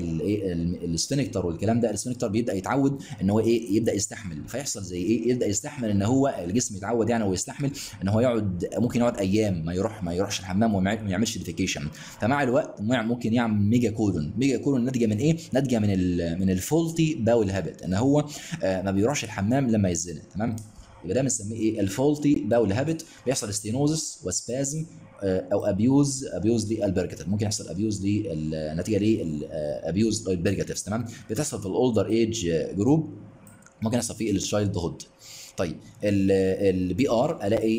السفنكتر والكلام ده. السفنكتر بيبدا يتعود ان هو يبدا يستحمل، فيحصل زي يبدا يستحمل ان هو الجسم يتعود يعني ويستحمل ان هو ممكن يقعد ايام ما يروحش الحمام وما يعملش ديفيكيشن. فمع الوقت ممكن يعمل ميجا كولون ناتجه من ايه؟ ناتجه من الفولتي باول هابت، ان هو ما بيروحش الحمام لما يتزنق، تمام. يبقى ده بنسميه ايه؟ الفولتي باول هابت. بيحصل ستينوزس وسبازم او ابيوز للبرجاتيف، ممكن يحصل ابيوز نتيجه للابيوز للبرجاتيفز، تمام. بتحصل في الاولدر ايج جروب، ممكن يحصل في الشايلد هود. طيب البي ار الاقي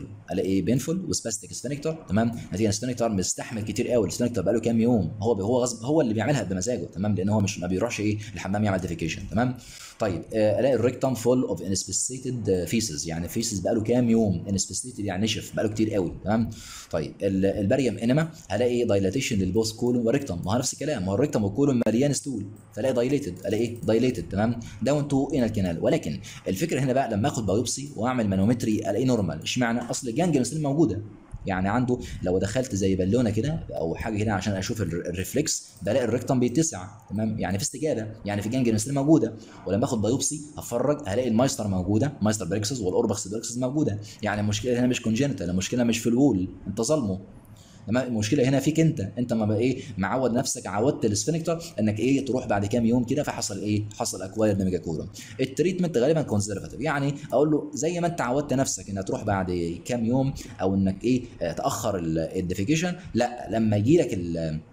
بينفول وسباستيك سفنكتر، تمام. نتيجه السفنكتر مستحمل كتير قوي، السفنكتر بقاله كام يوم هو غصب، هو اللي بيعملها بمزاجه، تمام، لان هو مش ما بيروحش الحمام يعمل ديفيكيشن، تمام. طيب الاقي الريكتم فول اوف انسبيسيتد فيسز، يعني فيسز بقاله كام يوم، انسبيسيتد يعني نشف بقاله كتير قوي، تمام. طيب الباريوم انما هلاقي دايلاتيشن للبوست كولون والريكتم، ما هو نفس الكلام، ما هو الريكتم والكولون مليان ستول، فلاقي دايليتد، تمام، داون تو انال كانال. ولكن الفكره هنا بقى لما اخد بايوبسي واعمل مانومتري الاقيه نورمال. اشمعنى؟ اصل الجانجليون سيل موجوده، يعني عنده لو دخلت زي بالونه كده او حاجه هنا عشان اشوف الريفلكس بلاقي الريكتم بيتسع، تمام، يعني في استجابه، يعني في جانجليون سيل موجوده. ولما اخد بايوبسي هفرج هلاقي المايستر موجوده، مايستر بريكسس والاوربكس بريكسس موجوده. يعني المشكله هنا مش كونجنتال، المشكله مش في الوول، انت ظالمه. المشكله هنا فيك انت ما بقى معود نفسك، عودت السفنكتر انك تروح بعد كام يوم كده، فحصل حصل اكوايرد ميجا كولون. التريتمنت غالبا كونزرفاتيف، يعني اقول له زي ما انت عودت نفسك انك تروح بعد كام يوم او انك تاخر الديفيكيشن، لا لما يجي لك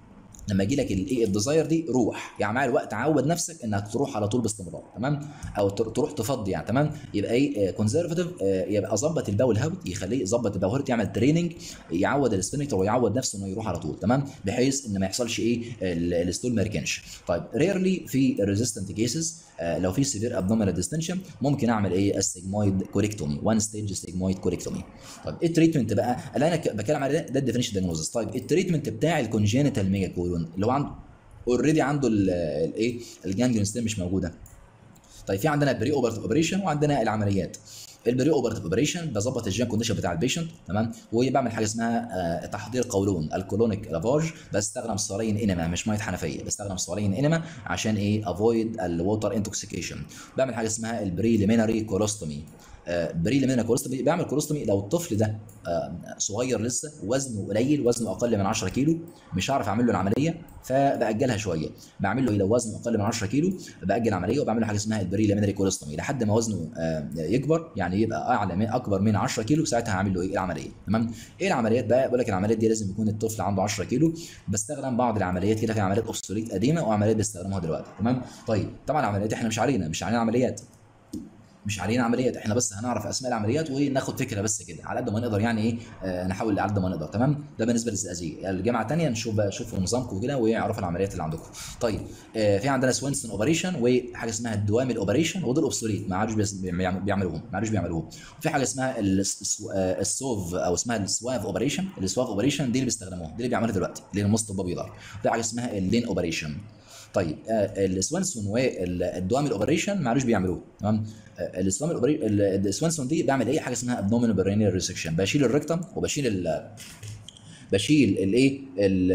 لما يجي لك الايه الديزاير دي روح، يعني مع الوقت عود نفسك انك تروح على طول باستمرار، تمام، او تروح تفضي يعني، تمام. يبقى ايه كونزرفتيف، يبقى ظبط الباول هابت، يخليه يظبط الباول هابت، يعمل تريننج، يعود السفنكتر ويعود نفسه انه يروح على طول، تمام، بحيث ان ما يحصلش ايه الستول ما يركنش. طيب ريرلي في الريزيستنت كيسز لو في سيفير ابدومينال ديستنشن ممكن اعمل ايه السيجمويد كوريكتومي، وان ستيج سيجمويد كوريكتومي. طيب ايه التريتمنت بقى اللي انا بتكلم عليه ده الديفينيشن دايجنوزس. طيب التريتمنت بتاع الكونجينيتال ميجا كولون اللي هو عنده اوريدي عنده الايه الجانجليون ستيم مش موجوده. طيب في عندنا بري اوبريشن وعندنا العمليات. البري اوبرتيف اوبريشن بظبط الجين كونديشن بتاع البيشنت، تمام، وبعمل حاجه اسمها تحضير قولون الكولونيك لافاج، بستخدم صارين انما مش ميه حنفيه، بستخدم صارين انما عشان ايه افويد الووتر انتوكسيكيشن. بعمل حاجه اسمها البريليمينري كولوستومي. بريليمينري كولوستومي بعمل كولوستومي لو الطفل ده صغير لسه وزنه قليل، وزنه اقل من 10 كيلو، مش هعرف اعمل له العمليه فباجلها شويه. بعمل له لو وزنه اقل من 10 كيلو باجل العمليه، وبعمل له حاجه اسمها البريليمينري كولوستومي لحد ما وزنه يكبر، يعني يبقى اعلى من اكبر من 10 كيلو، ساعتها هعمل له ايه العمليه، تمام. ايه العمليات بقى؟ بقول لك العمليات دي لازم يكون الطفل عنده 10 كيلو. بستخدم بعض العمليات كده، في عمليات اوبسوليت قديمه وعمليات بستخدمها دلوقتي، تمام. طيب طبعا العمليات احنا مش علينا عمليات، مش علينا عمليات، احنا بس هنعرف اسماء العمليات وناخد فكره بس كده على قد ما نقدر، يعني ايه نحاول على قد ما نقدر، تمام. ده بالنسبه للزقازيق. الجامعه الثانيه نشوف بقى، شوفوا نظامكم كده واعرفوا العمليات اللي عندكم. طيب في عندنا سوينسون اوبريشن وحاجه اسمها الدوامل اوبريشن، ودول اوبسوليت ما عادوش بيعملوهم، وفي حاجه اسمها السوف او اسمها السواف اوبريشن. السواف اوبريشن دي اللي بيستخدموها، دي اللي بيعملوها دلوقتي، اللي هي الموست بوبيلار. في حاجه اسمها اللين اوبريشن. طيب السوينسون والدوامل اوبريشن ما عادوش بيعملوه، تمام. السوينسون دي بعمل ايه حاجه اسمها ابنومينال برينيال ريسكشن، بشيل الريكتم وبشيل الايه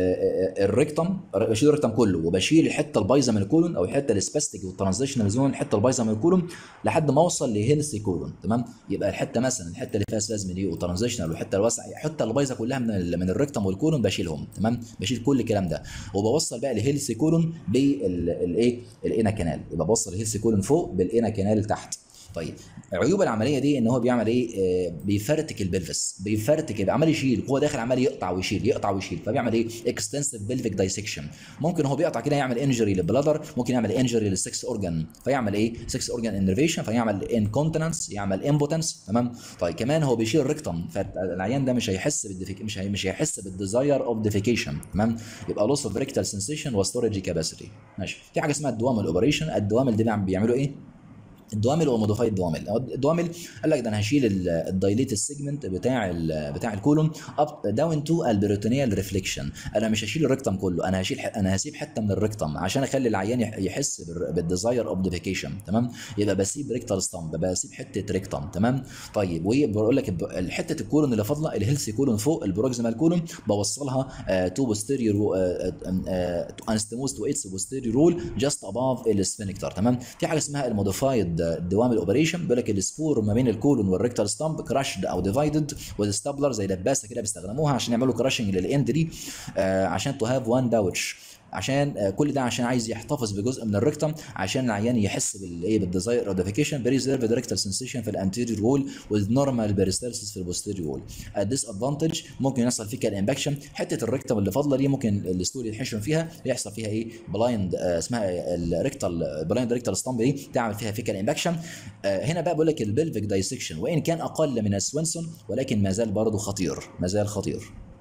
بشيل الريكتم كله، وبشيل الحته البايظه من الكولون او الحته السباستيك والترانزيشنال زون، الحته البايظه من الكولون لحد ما اوصل لهيلثي كولون، تمام. يبقى الحته مثلا الحته اللي فيها سبازم دي وترانزيشنال والحته الواسعه، الحته البايظه كلها من الريكتم والكولون بشيلهم، تمام، بشيل كل الكلام ده وبوصل بقى لهيلثي كولون بالايه الانا كانال، يبقى بوصل الهيلثي كولون فوق بالانا كانال تحت. طيب عيوب العمليه دي ان هو بيعمل ايه بيفرتك البلفس، بيفرتك، عمال يشيل، هو داخل عمال يقطع ويشيل فبيعمل ايه اكستنسيف بلفيك دايسكشن. ممكن هو بيقطع كده يعمل انجري للبلادر، ممكن يعمل انجري للسكس اورجان، فيعمل ايه 6 اورجان انرفيشن، فيعمل انكونتيننس، يعمل امبوتنس، تمام. طيب كمان هو بيشيل الريكتم، فالعيان ده مش هيحس مش هيحس بالديزاير اوف ديفيكيشن، تمام. يبقى لوس اوف ريكتال سنسيشن وستورج كاباسيتي، ماشي. في حاجه اسمها الدوامل اوبريشن. الدوامل دي بيعملوا ايه؟ الدوامل وموديفايد الدوامل قال لك ده انا هشيل الدايليت السيجمنت بتاع الكولون اب داون تو البريتونيال ريفليكشن. انا مش هشيل الريكتم كله، انا هسيب حته من الريكتم عشان اخلي العيان يحس بالديزاير اوف ديفيكيشن، تمام. يبقى بسيب ريكتال ستامب، بسيب حته ريكتم، تمام. طيب وبقول لك حته الكولون اللي فاضله الهيلثي كولون فوق البروكسيمال كولون بوصلها تو بوستيريور انستموس تو اتس بوستيريور رول جاست اباف السفنكتر، تمام. في حاجه اسمها الموديفايد دوام الاوبريشن، بيقول لك السبور ما بين الكولون والريكتال ستامب كراشد او ديفايدد والستابلر زي دباسه كده بيستخدموها عشان يعملوا كراشنج للاند دي، عشان تو هاف وان باوتش، عشان كل ده عشان عايز يحتفظ بجزء من الريكتم عشان العيان يحس بالايه بالديزاير اوديفيكيشن. بريزيرف ريكتال سنسيشن في الانتيريور وول وذ نورمال بيريستالسيس في البوستيريور وول. الديس ادفانتج ممكن يحصل فيه كالامباكشن، حته الريكتم اللي فاضله دي ممكن الستول يتحشم فيها يحصل فيها ايه بلايند، اسمها الريكتال بلايند ريكتال ستامب دي تعمل فيها فيكال امباكشن. هنا بقى بقول لك البلفيك دايسكشن وان كان اقل من السوينسون ولكن ما زال برضه خطير، ما زال خطير.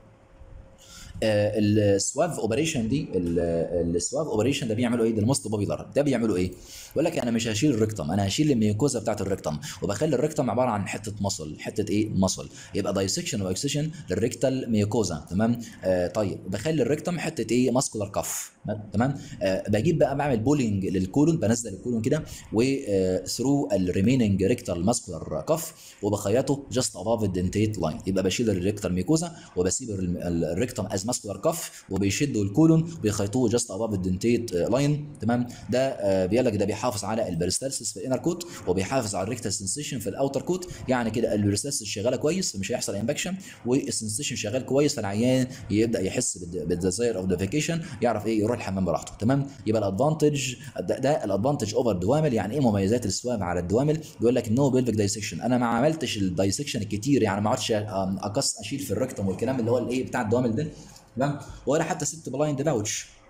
السواف اوبريشن دي، السواف اوبريشن ده بيعملوا ايه؟ ده الموست بوبيلار. ده بيعملوا ايه؟ بيقول لك انا مش هشيل الريكتم، انا هشيل الميوكوزا بتاعت الريكتم وبخلي الريكتم عباره عن حته مصل، حته ايه مصل، يبقى دايسكشن واكسيشن للريكتال ميوكوزا، تمام. طيب بخلي الريكتم حته ايه ماسكولار كف، تمام. بجيب بقى بعمل بولينج للكولون، بنزل الكولون كده وثرو الريميننج ريكتال ماسكولار كف وبخيطه جاست اباف الدنتيت لاين، يبقى بشيل الريكتال ميوكوزا وبسيب الريكتم از ماسكولار كف وبيشدوا الكولون بيخيطوه جاست اباف الدنتيت لاين، تمام. ده بيقول لك ده بيحافظ على البريستالسيس في الانر كوت وبيحافظ على الريكتال سنسيشن في الاوتر كوت، يعني كده البريستالسيس شغاله كويس فمش هيحصل امباكشن، والسنسيشن شغال كويس فالعيان يبدا يحس بالديزاير اوف ديفيكيشن، يعرف ايه يروح الحمام براحته، تمام. يبقى الادفانتج ده الادفانتج اوفر دوامل. يعني ايه مميزات السواب على الدوامل؟ بيقول لك نو بيلفيك دايسكشن، انا ما عملتش الدايسكشن الكتير، يعني ما اقعدش اشيل في الريكتم والكلام اللي هو الايه بتاع الدوامل ده، تمام. ولا حتى سبت بلايند باوتش،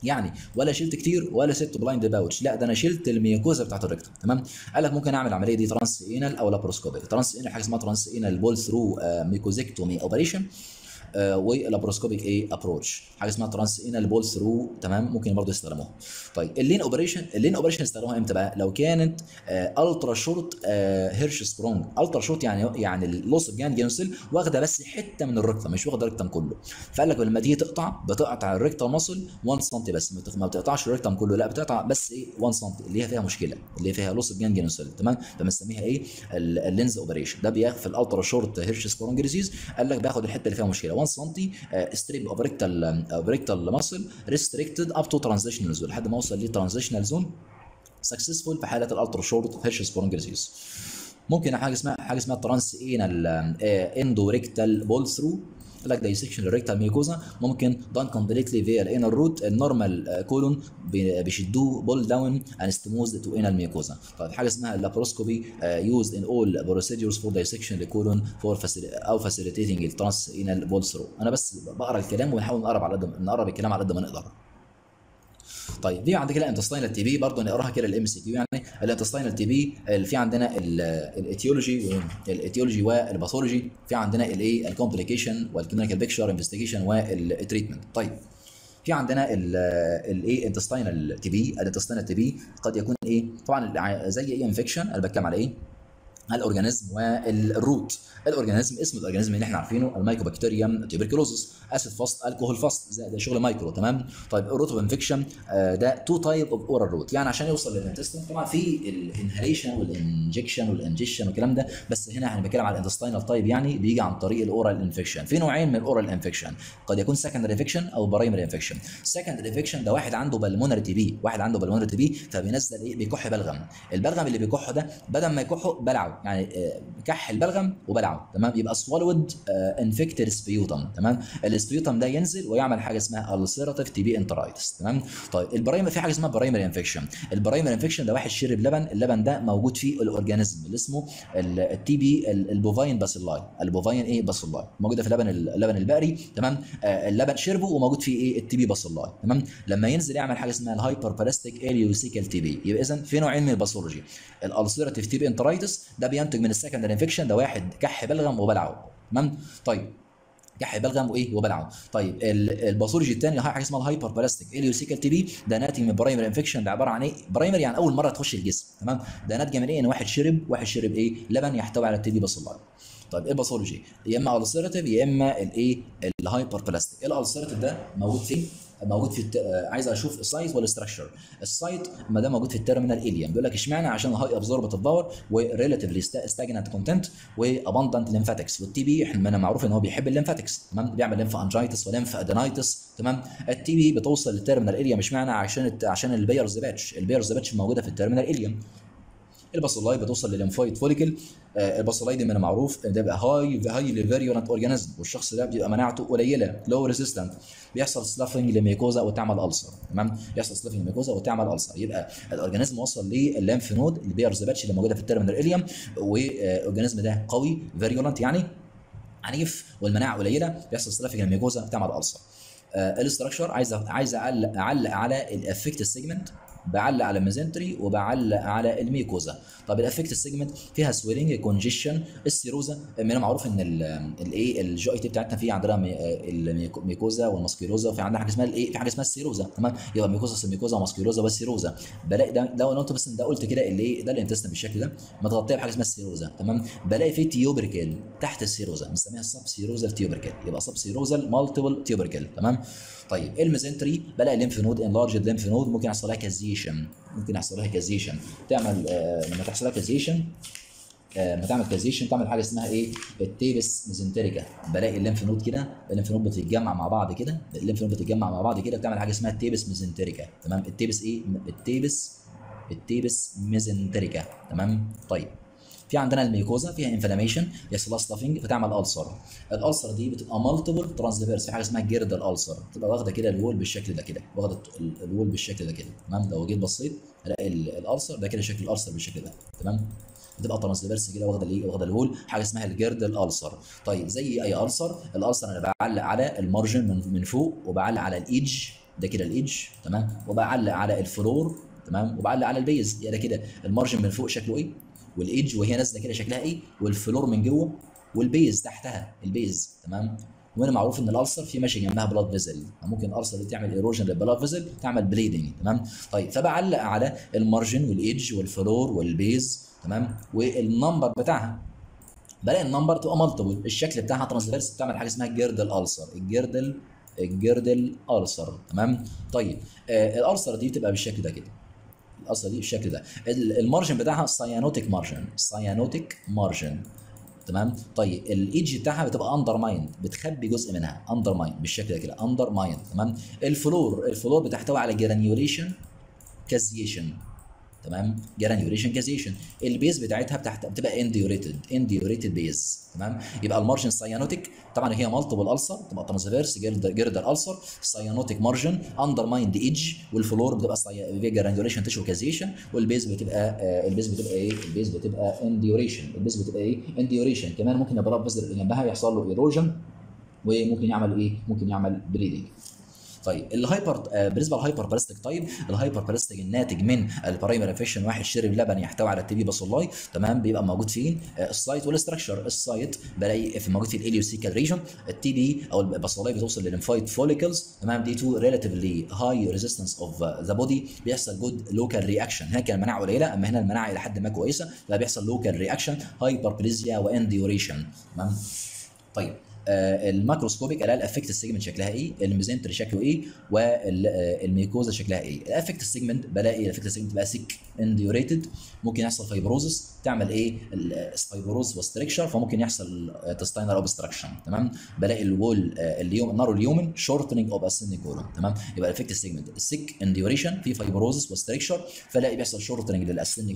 يعني ولا شلت كتير ولا سبت بلايند باوتش، لا ده انا شلت الميوكوزا بتاعت الريكتوم. تمام. قال لك ممكن اعمل العمليه دي ترانس انال او لابروسكوبيك. ترانس انال حاجه اسمها ترانس انال بول ثرو ميكوزيكتومي اوبريشن، واللابروسكوبيك ايه ابروتش حاجه اسمها ترانس انال بول ثرو. تمام. ممكن برضه يستخدموها. طيب اللين اوبريشن يستخدموها امتى بقى؟ لو كانت الترا شورت هيرش سبرونج. الترا شورت يعني اللوس اوف جاند جينوسيل واخده بس حته من الريكتم، مش واخده الريكتم كله. فقال لك لما تيجي تقطع بتقطع الريكتم ماسل 1 سم بس، ما بتقطعش الريكتم كله، لا بتقطع بس ايه 1 سم اللي هي فيها مشكله، اللي هي فيها لوس اوف جاند جينوسيل. تمام. فبنسميها ايه اللينز اوبريشن. ده بياخد في الالترا شورت هيرش سبرونج ديزيز. قال لك باخد الحته اللي فيها مشكله 1 سم ستريب اوف ريكتال ماسل ريستريكتد اب تو ترانزيشنال زون، لحد ما اوصل لترانزيشنال زون سكسسفول في حاله الالترا شورت هيرش سبرونج ديزيز. ممكن حاجه اسمها ترانس انال اندو ريكتال بول ثرو. قال لك دايسكشن الريكتال ميوكوزا ممكن دان كومبليتلي فيا الانال روت. النورمال كولون بيشدوه بول داون اند ستموز تو انال ميوكوزا. طيب حاجه اسمها اللابروسكوبي يوزد ان اول بروسيدورز فور دايسكشن لكولون فور او فاسيليتيتنج الترانس انال بول ثرو. انا بس بقرا الكلام وبنحاول نقرب الكلام على قد ما نقدر. طيب دي عندك الانتستينال تي بي برضه نقراها كده الام سي كيو. يعني الانتستينال تي بي في عندنا الايتيولوجي والباثولوجي، في عندنا الايه الكومبليكيشن والكلينيكال بيكتشر انفستيجيشن والتريتمنت. طيب في عندنا الايه انتستينال تي بي. الانتستينال تي بي قد يكون ايه طبعا زي ايه انفكشن. انا بتكلم على ايه الاورجانيزم والروت. الاورجانيزم اسم الاورجانيزم اللي احنا عارفينه المايكوبكتيريوم تيوبركلوزس اسيد فاست الكحول فاست، ده شغل مايكرو. تمام. طيب الروت اوف انفكشن ده تو تايب اوف اورال روت. يعني عشان يوصل للانتستين طبعا في الانهاليشن والانجكشن والانجيشن والكلام ده، بس هنا احنا بنتكلم على الانتستينال تايب، يعني بيجي عن طريق الاورال انفكشن. في نوعين من الاورال انفكشن، قد يكون سكندري انفكشن او برايمري انفكشن. سكندري انفكشن ده واحد عنده بالمونري تي بي، فبينزل ايه بيكح بلغم. البلغم اللي بيكحه ده بدل ما يكحه بلعه، يعني كح البلغم وبلعه. تمام. يبقى سوالود انفكتد سبيوتم. تمام. السبيوتم ده ينزل ويعمل حاجه اسمها السيراتيف تي بي انترايتس. تمام. طيب البرايمري في حاجه اسمها برايمري انفكشن. البرايمري انفكشن ده واحد شرب لبن، اللبن ده موجود فيه الاورجانيزم اللي اسمه التي بي البوفاين باسيلاي. البوفاين ايه باسيلاي موجوده في اللبن البقري. تمام. اللبن شربه وموجود فيه ايه التي بي باسيلاي. تمام. لما ينزل يعمل حاجه اسمها الهايبر بلاستيك اليوسيكال تي بي. يبقى اذا في نوعين من الباثولوجي. الالسيراتيف تي بي انترايتس ده بينتج من السكندري انفكشن، ده واحد كح بلغم وبلعه. تمام. طيب كح بلغم وايه وبلعه. طيب الباثولوجي الثاني حاجه اسمها الهايبر بلاستيك اليوسيكال تي بي، ده ناتج من برايمري انفكشن. ده عباره عن ايه برايمري يعني اول مره تخش الجسم. تمام. ده ناتج من ايه ان واحد شرب ايه لبن يحتوي على التي بي باسيلاي. طيب ايه الباثولوجي؟ يا اما السيراتيف يا اما الايه الهايبر بلاستيك. الالسيراتيف ده موجود فين؟ موجود في عايز اشوف السايت والاستراكشر. السايت ما ده موجود في التيرمينال اليم. بيقول لك اشمعنى؟ عشان هاي ابزوربت باور وريلاتيفلي ستاجنانت كونتنت واباندنت ليمفاتكس. والتي بي احنا معروف ان هو بيحب الليمفاتكس. تمام. بيعمل ليمف انجايتس وليمف ادينايتس. تمام. التي بي بتوصل للتيرمينال اليم اشمعنى؟ عشان البيرز باتش موجوده في التيرمينال اليم. الباسيلاي بتوصل للليمفويد فوليكل. الباسيلاي دي من المعروف ده بيبقى هاي فيريولنت اورجانيزم، والشخص ده بيبقى مناعته قليله لو ريزيستنت. بيحصل سلافنج للميكوزا وتعمل السر. تمام. يحصل سلافنج للميكوزا وتعمل السر. يبقى الاورجانيزم وصل للليمف نود البيرز باتش اللي موجوده في التيرمينال اليم، والاورجانيزم ده قوي فيريولنت يعني عنيف، والمناعه قليله، بيحصل سلافنج للميكوزا وتعمل السر. الاستراكشر عايز اعلق على الافكت سيجمنت، بعلق على الميزنتري وبعلق على الميكوزا. طب الافكت سيجمنت فيها سويلنج كونجيشن. السيروزا من المعروف ان الايه الجي اي تي بتاعتنا في عندنا الميكوزا والماسكيروزا، وفي عندنا حاجه اسمها الايه في حاجه اسمها السيروزا. تمام. يبقى ميكوزا وماسكيروزا والسيروزا. بلاقي ده لو انت بس ده قلت كده الايه ده الانتستين بالشكل ده متغطيه بحاجه اسمها السيروزا. تمام. بلاقي في تيوبركل تحت السيروزا بنسميها السب سيروزال تيوبركل. يبقى سب سيروزال مالتيبل تيوبركل. تمام. طيب الميزنتري بلاقي الليمف نود انلارجد ليمف نود، ممكن يحصل لها كازيشن. تعمل لما تحصل لها كازيشن تعمل حاجه اسمها ايه التيبس ميزنتريكا. بلاقي الليمف نود كده، الليمف نود بتتجمع مع بعض كده بتعمل حاجه اسمها التيبس ميزنتريكا. تمام. التيبس ميزنتريكا. تمام. طيب في عندنا الميكوزا فيها انفلاميشن يحصل لها ستافنج فتعمل السر. الالسر دي بتبقى مالتيبل ترانسفيرس، في حاجه اسمها جيرد الالسر، بتبقى واخده كده الوول بالشكل ده كده، واخده الوول بالشكل ده كده. تمام. لو جيت بصيت الاقي الالسر ده كده شكل الالسر بالشكل ده. تمام. بتبقى ترانسفيرس كده واخده الايه واخده الوول، حاجه اسمها الجيرد الالسر. طيب زي اي السر، الالسر انا بعلق على المارجن من فوق وبعلق على الايدج ده كده الايدج تمام، وبعلق على الفلور تمام، وبعلق على البيز. يعني كده المارجن من فوق شكله ايه، والايدج وهي نازله كده شكلها ايه، والفلور من جوه، والبيز تحتها البيز تمام. وهنا معروف ان الالسر في ماشي جنبها بلاد فيزل، ممكن الالسر دي تعمل ايروجن للبلاد فيزل، تعمل بليدنج تمام. طيب فبعلق على المارجن والايدج والفلور والبيز تمام، والنمبر بتاعها بلاقي النمبر تبقى مالتيبل، الشكل بتاعها ترانسفيرس، بتعمل حاجه اسمها جيردل السر، الجيردل السر تمام. طيب الالسر دي بتبقى بالشكل ده كده، الالسر دي بالشكل ده. المارجن بتاعها سايانوتيك مارجن، سايانوتيك مارجن تمام. طيب الايدج بتاعها بتبقى اندر مايند، بتخبي جزء منها اندر مايند بالشكل ده كده، اندر مايند تمام. الفلور بتحتوي على جرانيوليشن كازيشن تمام، جرانيوليشن كازيشن. البيز بتاعتها بتبقى انديوريتد بيز تمام. يبقى المارجن سايانوتيك، طبعا هي مالتيبل السر، تبقى ترانسفيرس جيردر السر، سايانوتيك مارجن، اندر مايند ايدج، والفلور بتبقى جرانيوليشن تيشو كازيشن، والبيز بتبقى البيز بتبقى ايه، البيز بتبقى انديوريشن، البيز بتبقى ايه، انديوريشن. كمان ممكن البلاد فيزل اللي جنبها يحصل له ايروجن، وممكن يعمل ايه، ممكن يعمل بليدنج. طيب الهايبر بالنسبه للهايبر بلاستيك تايب، الهايبر بلاستيك الناتج من البرايمري انفكشن، واحد شرب لبن يحتوي على التي بي باسولاي تمام، بيبقى موجود فين السايت والاستراكشر. السايت بلاقي في موجود في الاليوسيكال ريجن، التي بي او الباسولاي بتوصل للليمفايت فوليكلز تمام، دي تو ريلاتيفلي هاي ريزيستنس اوف ذا بودي، بيحصل جود لوكال رياكشن. هنا كان المناعه قليله، اما هنا المناعه الى حد ما كويسه، فبيحصل لوكال رياكشن، هايبربليزيا وانديوريشن تمام. طيب الماكروسكوبيك الاقي الافكت سيجمنت شكلها ايه، الميزنتري شكله ايه، والميكوزا شكلها ايه. الافكت سيجمنت بلاقي الافكت سيجمنت بقى سيك انديوريتد، ممكن يحصل فايبروزس، تعمل ايه الفايبروز وستريكشر، فممكن يحصل تستاينر اوبستراكشن تمام. بلاقي الوول النارو اليومن شورتنج اوف اسندنج كولون تمام. يبقى الافكت سيجمنت السيك انديوريشن في فايبروزس وستريكشر، فلاقي بيحصل شورتنج للاسندنج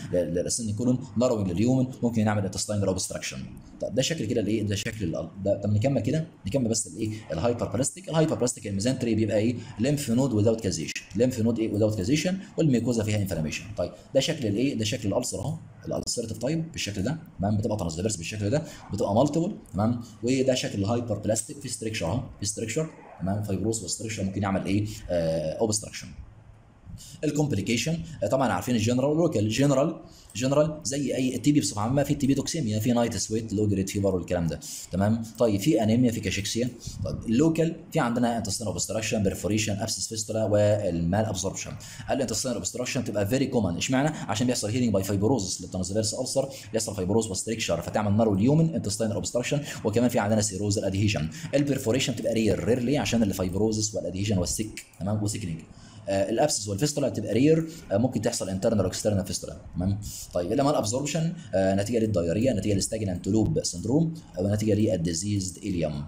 كولون، ناروينج لليومن، ممكن نعمل تستاينر اوبستراكشن. طب ده شكل كده الايه، ده شكل ده. طب نكمل كده، نكمل بس الايه الهايبر بلاستيك الميزنتري بيبقى ايه، ليمف نود وذاوت كازيشن، ليمف نود ايه وذاوت كازيشن، والميكوزا فيها انفلاميشن. طيب ده شكل الايه، ده شكل الالسر اهو، الالسرتيف تايب بالشكل ده تمام، بتبقى ترانسفيرس بالشكل ده، بتبقى مالتيبل تمام. وده شكل الهايبر بلاستيك في ستريكشر اهو، في ستريكشر تمام، فايبروس وستريكشر ممكن يعمل ايه اوبستراكشن. الكومبليكيشن طبعا عارفين الجنرال واللوكال. جنرال زي اي التي بي بصفه عامه، في التي بي توكسيميا، في نايت سويت، لو جريد فيبر والكلام ده تمام. طيب في انيميا، في كاشيكسيا. طيب اللوكال في عندنا انتستينال اوبستراكشن، بيرفوريشن، ابسس فيستولا، والمال ابسوربشن. الانتستينال اوبستراكشن تبقى فيري كومن، اشمعنى؟ عشان بيحصل هيلينج باي فايبروزس للترانسفيرس السر، بيحصل فايبروز وستريكشر فتعمل نارو اليومن انتستينال اوبستراكشن، وكمان في عندنا سيروز الادهيجن. البرفوريشن تبقى رير ليه؟ عشان الفايبروزس والادهيجن والسك تمام، وسيكنينج. الابسس والفيستولا بتبقى رير، ممكن تحصل انترنال واكسترنال فيستولا تمام. طيب الا ما الابزوربشن نتيجه للدايريا، نتيجه للستاجنانت لوب سندروم، او نتيجه للديزيزد اليوم.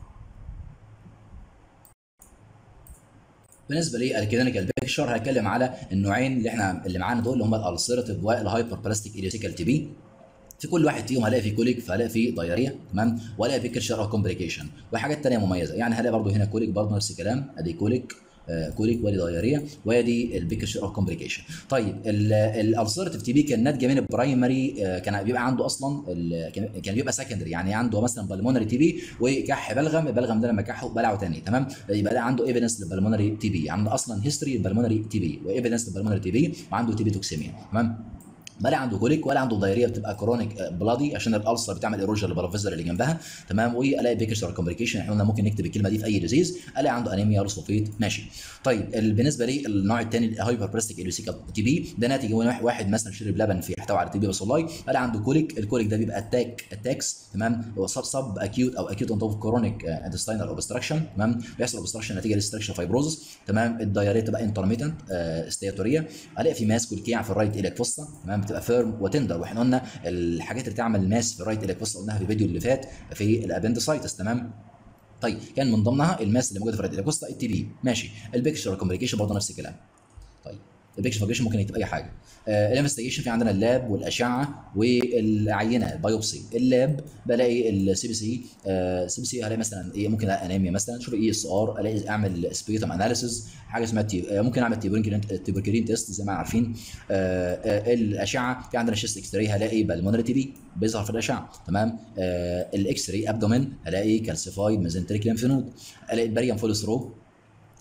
بالنسبه للكلينيكال بيكشر هتكلم على النوعين اللي معانا دول، اللي هم الالسيرتيف والهايبر بلاستيك اليوسيكال تي بي. في كل واحد فيهم هلاقي في كوليك، فهلاقي في دايريا تمام، وهلاقي في كرشر او كومبليكيشن وحاجات ثانيه مميزه. يعني هلاقي برضو هنا كوليك برضو نفس الكلام، ادي كوليك وادي دايريا، وادي البيكشر اوف كومبليكيشن. طيب الالسرتيف تي بي كان ناتجه من البرايمري، كان بيبقى عنده اصلا كان بيبقى سكندري، يعني عنده مثلا بالمونري تي بي وكح بلغم، البلغم ده لما كحه بلعه ثاني تمام، يبقى ده عنده ايفيدنس للبالمونري تي بي، عنده اصلا هيستوري البالمونري تي بي وايفيدنس للبالمونري تي بي، وعنده تي بي توكسيميا تمام. ولا عنده كوليك ولا عنده دايريا، بتبقى كرونيك بلادي عشان الالسر بتعمل ايروجن للبلافيزر اللي جنبها تمام. والاقي بيكشر كومبليكيشن، احنا قلنا ممكن نكتب الكلمه دي في اي ديزيز. الاقي عنده انيميا روسوفيت ماشي. طيب بالنسبه للنوع الثاني الهايبر بلاستيك اليوسيكال تي بي، ده ناتج من واحد مثلا شرب لبن في يحتوي على تي بي باسولاي، الاقي عنده كوليك، الكوليك ده بيبقى اتاكس تمام، هو سب اكيوت او اكيوت اون توب كرونيك انتستينال اوبستراكشن تمام، بيحصل اوبستراكشن نتيجه للستركشر فايبروزس تمام. الدايريه تبقى انترميتنت ستياتوريه. الاقي في ماس كولكيه في الرايت ايلك فوسطا تمام، بتبقى فيرم وتندر، واحنا قلنا الحاجات اللي تعمل ماس في الرايت ايلك فوسطا قلناها في الفيديو اللي فات في الابندسايتس تمام. طيب كان من ضمنها الماس اللي موجوده في الرايت ايلك فوسطا التي بي ماشي. البيكشر كومبليكيشن برضه نفس الكلام. طيب البيكشر كومبليكيشن ممكن يكتب اي حاجه. الانفستيجيشن في عندنا اللاب والاشعه والعينه البيوبسي. اللاب بلاقي السي بي سي، هلاقي مثلا ايه، ممكن الاقي انيميا مثلا، شوف اي اس ار، الاقي اعمل سبيتم اناليسيز، حاجه اسمها ممكن اعمل تيبركلين تيست زي ما عارفين. الاشعه في عندنا شيست اكس راي، هلاقي بالمونري تي بي بيظهر في الاشعه تمام. الاكس راي ابدومين هلاقي كالسيفايد ميزنتريك ليمف نود. الاقي البريم فول ثرو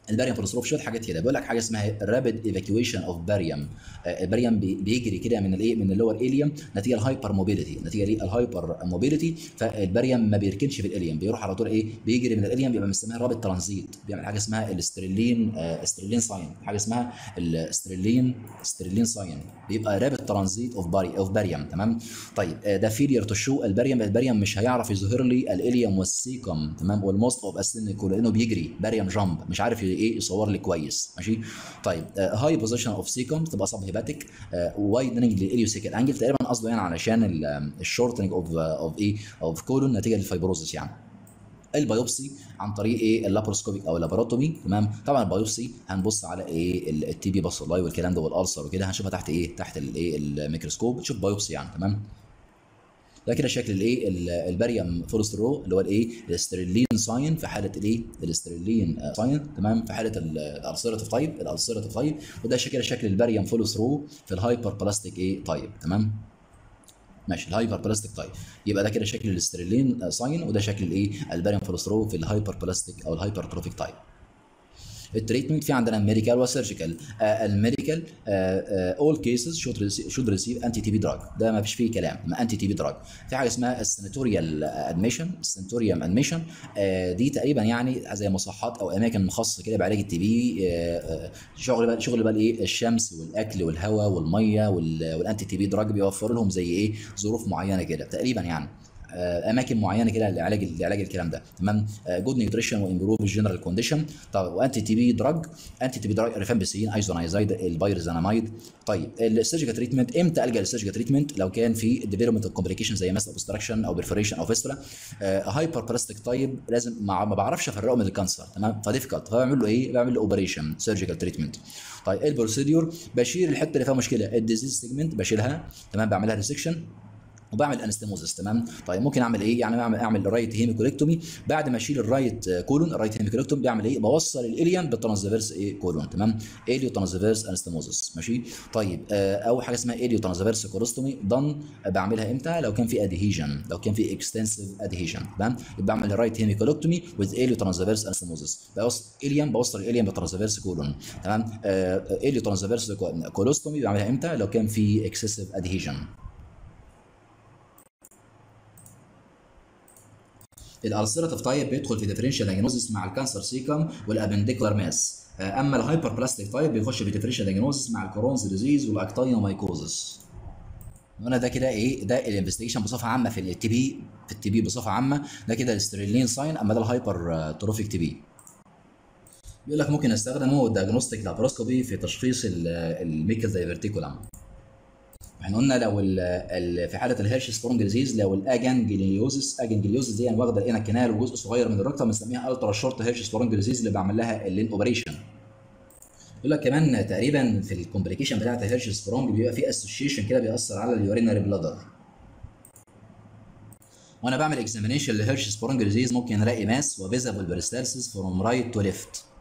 الباريوم فلوسروف شويه حاجات كده، بيقول لك حاجه اسمها رابيد ايفاكيويشن اوف باريوم. الباريوم بيجري كده من الايه، من اللور اليوم نتيجه الهايبر موبيليتي، نتيجه الهايبر موبيليتي. فالباريوم ما بيركنش في الاليوم، بيروح على طول ايه، بيجري من الاليوم، بيبقى مستنيه رابط ترانزيت، بيعمل حاجه اسمها الاسترلين، استرلين ساين، حاجه اسمها الاسترلين ساين، بيبقى رابط ترانزيت اوف باريوم. تمام. طيب ده فيلير تو شو الباريوم مش هيعرف يظهر لي الاليوم والسيكم، تمام، والموست اوف اسينيكو، لانه بيجري باريوم جامب، مش عارف ايه يصور لي كويس. ماشي. طيب هاي بوزيشن اوف سيكم تبقى سب هيباتيك، وايدنج للاليوسيكال انجل، تقريبا قصده يعني علشان الشورتنج اوف ايه، اوف كولون نتيجه للفايبروزس يعني. البيوبسي عن طريق ايه، اللابروسكوبيك او اللاباروتومي. تمام. طبعا البيوبسي هنبص على ايه، التي بي باسولاي والكلام ده والالسر وكده، هنشوفها تحت ايه، تحت الايه الميكروسكوب، تشوف بايوبسي يعني. تمام. ده كده شكل الايه، الباريوم فولسترو اللي هو الايه، الاسترلين ساين في حاله الايه، الاسترلين ساين. تمام. في حاله الالسيراتيف تايب، الالسيراتيف تايب. وده شكل الباريوم فولسترو في الهايبر بلاستيك ايه تايب. تمام. ماشي. الهايبر بلاستيك تايب، يبقى ده كده شكل الاسترلين ساين، وده شكل الايه، الباريوم فولسترو في الهايبر بلاستيك او الهايبر تروفيك تايب. التريتمنت في عندنا ميديكال وسيرجيكال. الميديكال اول كيسز شود ريسيف انتي تي بي دراج، ده ما فيش فيه كلام، انتي تي بي دراج. في حاجه اسمها السنتوريال ادميشن، السنتوريوم ادميشن، دي تقريبا يعني زي مصحات او اماكن مخصصه كده بعلاج التي بي. شغل بقى ايه، الشمس والاكل والهواء والميه والانتي تي بي دراج بيوفر لهم زي ايه، ظروف معينه كده تقريبا يعني، اماكن معينه كده لعلاج الكلام ده. تمام. جود نيوتريشن وامبروف الجنرال كونديشن. طب وانتي تي بي دراج، انتي تي بي دراج ريفامبيسين، ايزونايزايد، البايرزاناميد. طيب السيرجيكال تريتمنت امتى الجا للسيرجيكال تريتمنت؟ لو كان في ديفلوبمنت اوف كومبليكيشن زي مثلا اوبستراكشن او بيرفوريشن او فيستولا. هايبر بلاستيك طيب لازم ما بعرفش افرقه من الكانسر. تمام. فديفيكالت، فبعمل له ايه، بعمل له اوبريشن سيرجيكال تريتمنت. طيب البروسيدور، بشيل الحته اللي فيها مشكله، الديزيز سيجمنت بشيلها. تمام. بعملها ريسكشن وبعمل انستموزس. تمام. طيب ممكن اعمل ايه يعني، اعمل رايت هيميكوليكتومي. بعد ما اشيل الرايت كولون، الرايت هيميكوليكتومي، بعمل ايه، بوصل الاليم بالترانسفيرس ايه كولون. تمام. اليو ترانسفيرس انستموزس. ماشي. طيب اول حاجه اسمها اليو ترانسفيرس كولوستومي ضن، بعملها امتى؟ لو كان في ادهيجن، لو كان في اكستنسيف ادهيجن. تمام. يبقى بعمل الرايت هيميكوليكتومي وذ اليو ترانسفيرس انستموزس، بوصل الاليم بالترانسفيرس كولون. تمام. اليو ترانسفيرس كولوستومي بعملها امتى؟ لو كان في اكسسيف ادهيجن. الالسيراتيف تايب بيدخل في ديفرنشال دايجنوزس مع الكانسر سيكم والابنديكولار ماس. اما الهايبر بلاستيك تايب بيخش في ديفرنشال دايجنوزس مع الكرونز ديزيز والاكتاينومايكوزس. هنا ده كده ايه، ده الانفستيجيشن بصفه عامه في التي بي، في التي بي بصفه عامه. ده كده الاستريلين ساين، اما ده الهايبر تروفيك تي بي. بيقول لك ممكن استخدمه الدياجنوستيك لابروسكوبي في تشخيص الميكل دايفرتيكولم. احنا قلنا لو في حاله الهيرش سترونج ديزيز، لو اجنجليوزس دي يعني واخده الانال كانال وجزء صغير من الركبه، بنسميها الترا شورت هيرش سترونج ديزيز، اللي بعمل لها اللين اوبريشن. يقول لك كمان تقريبا في الكومبليكيشن بتاعت الهيرش سترونج بيبقى في اسوشيشن كده بيأثر على اليورينري بلادر. وانا بعمل اكزامينيشن لهيرش سبرونج ديزيز ممكن الاقي ماس وفيزابل بريستالسيس فروم رايت تو ليفت.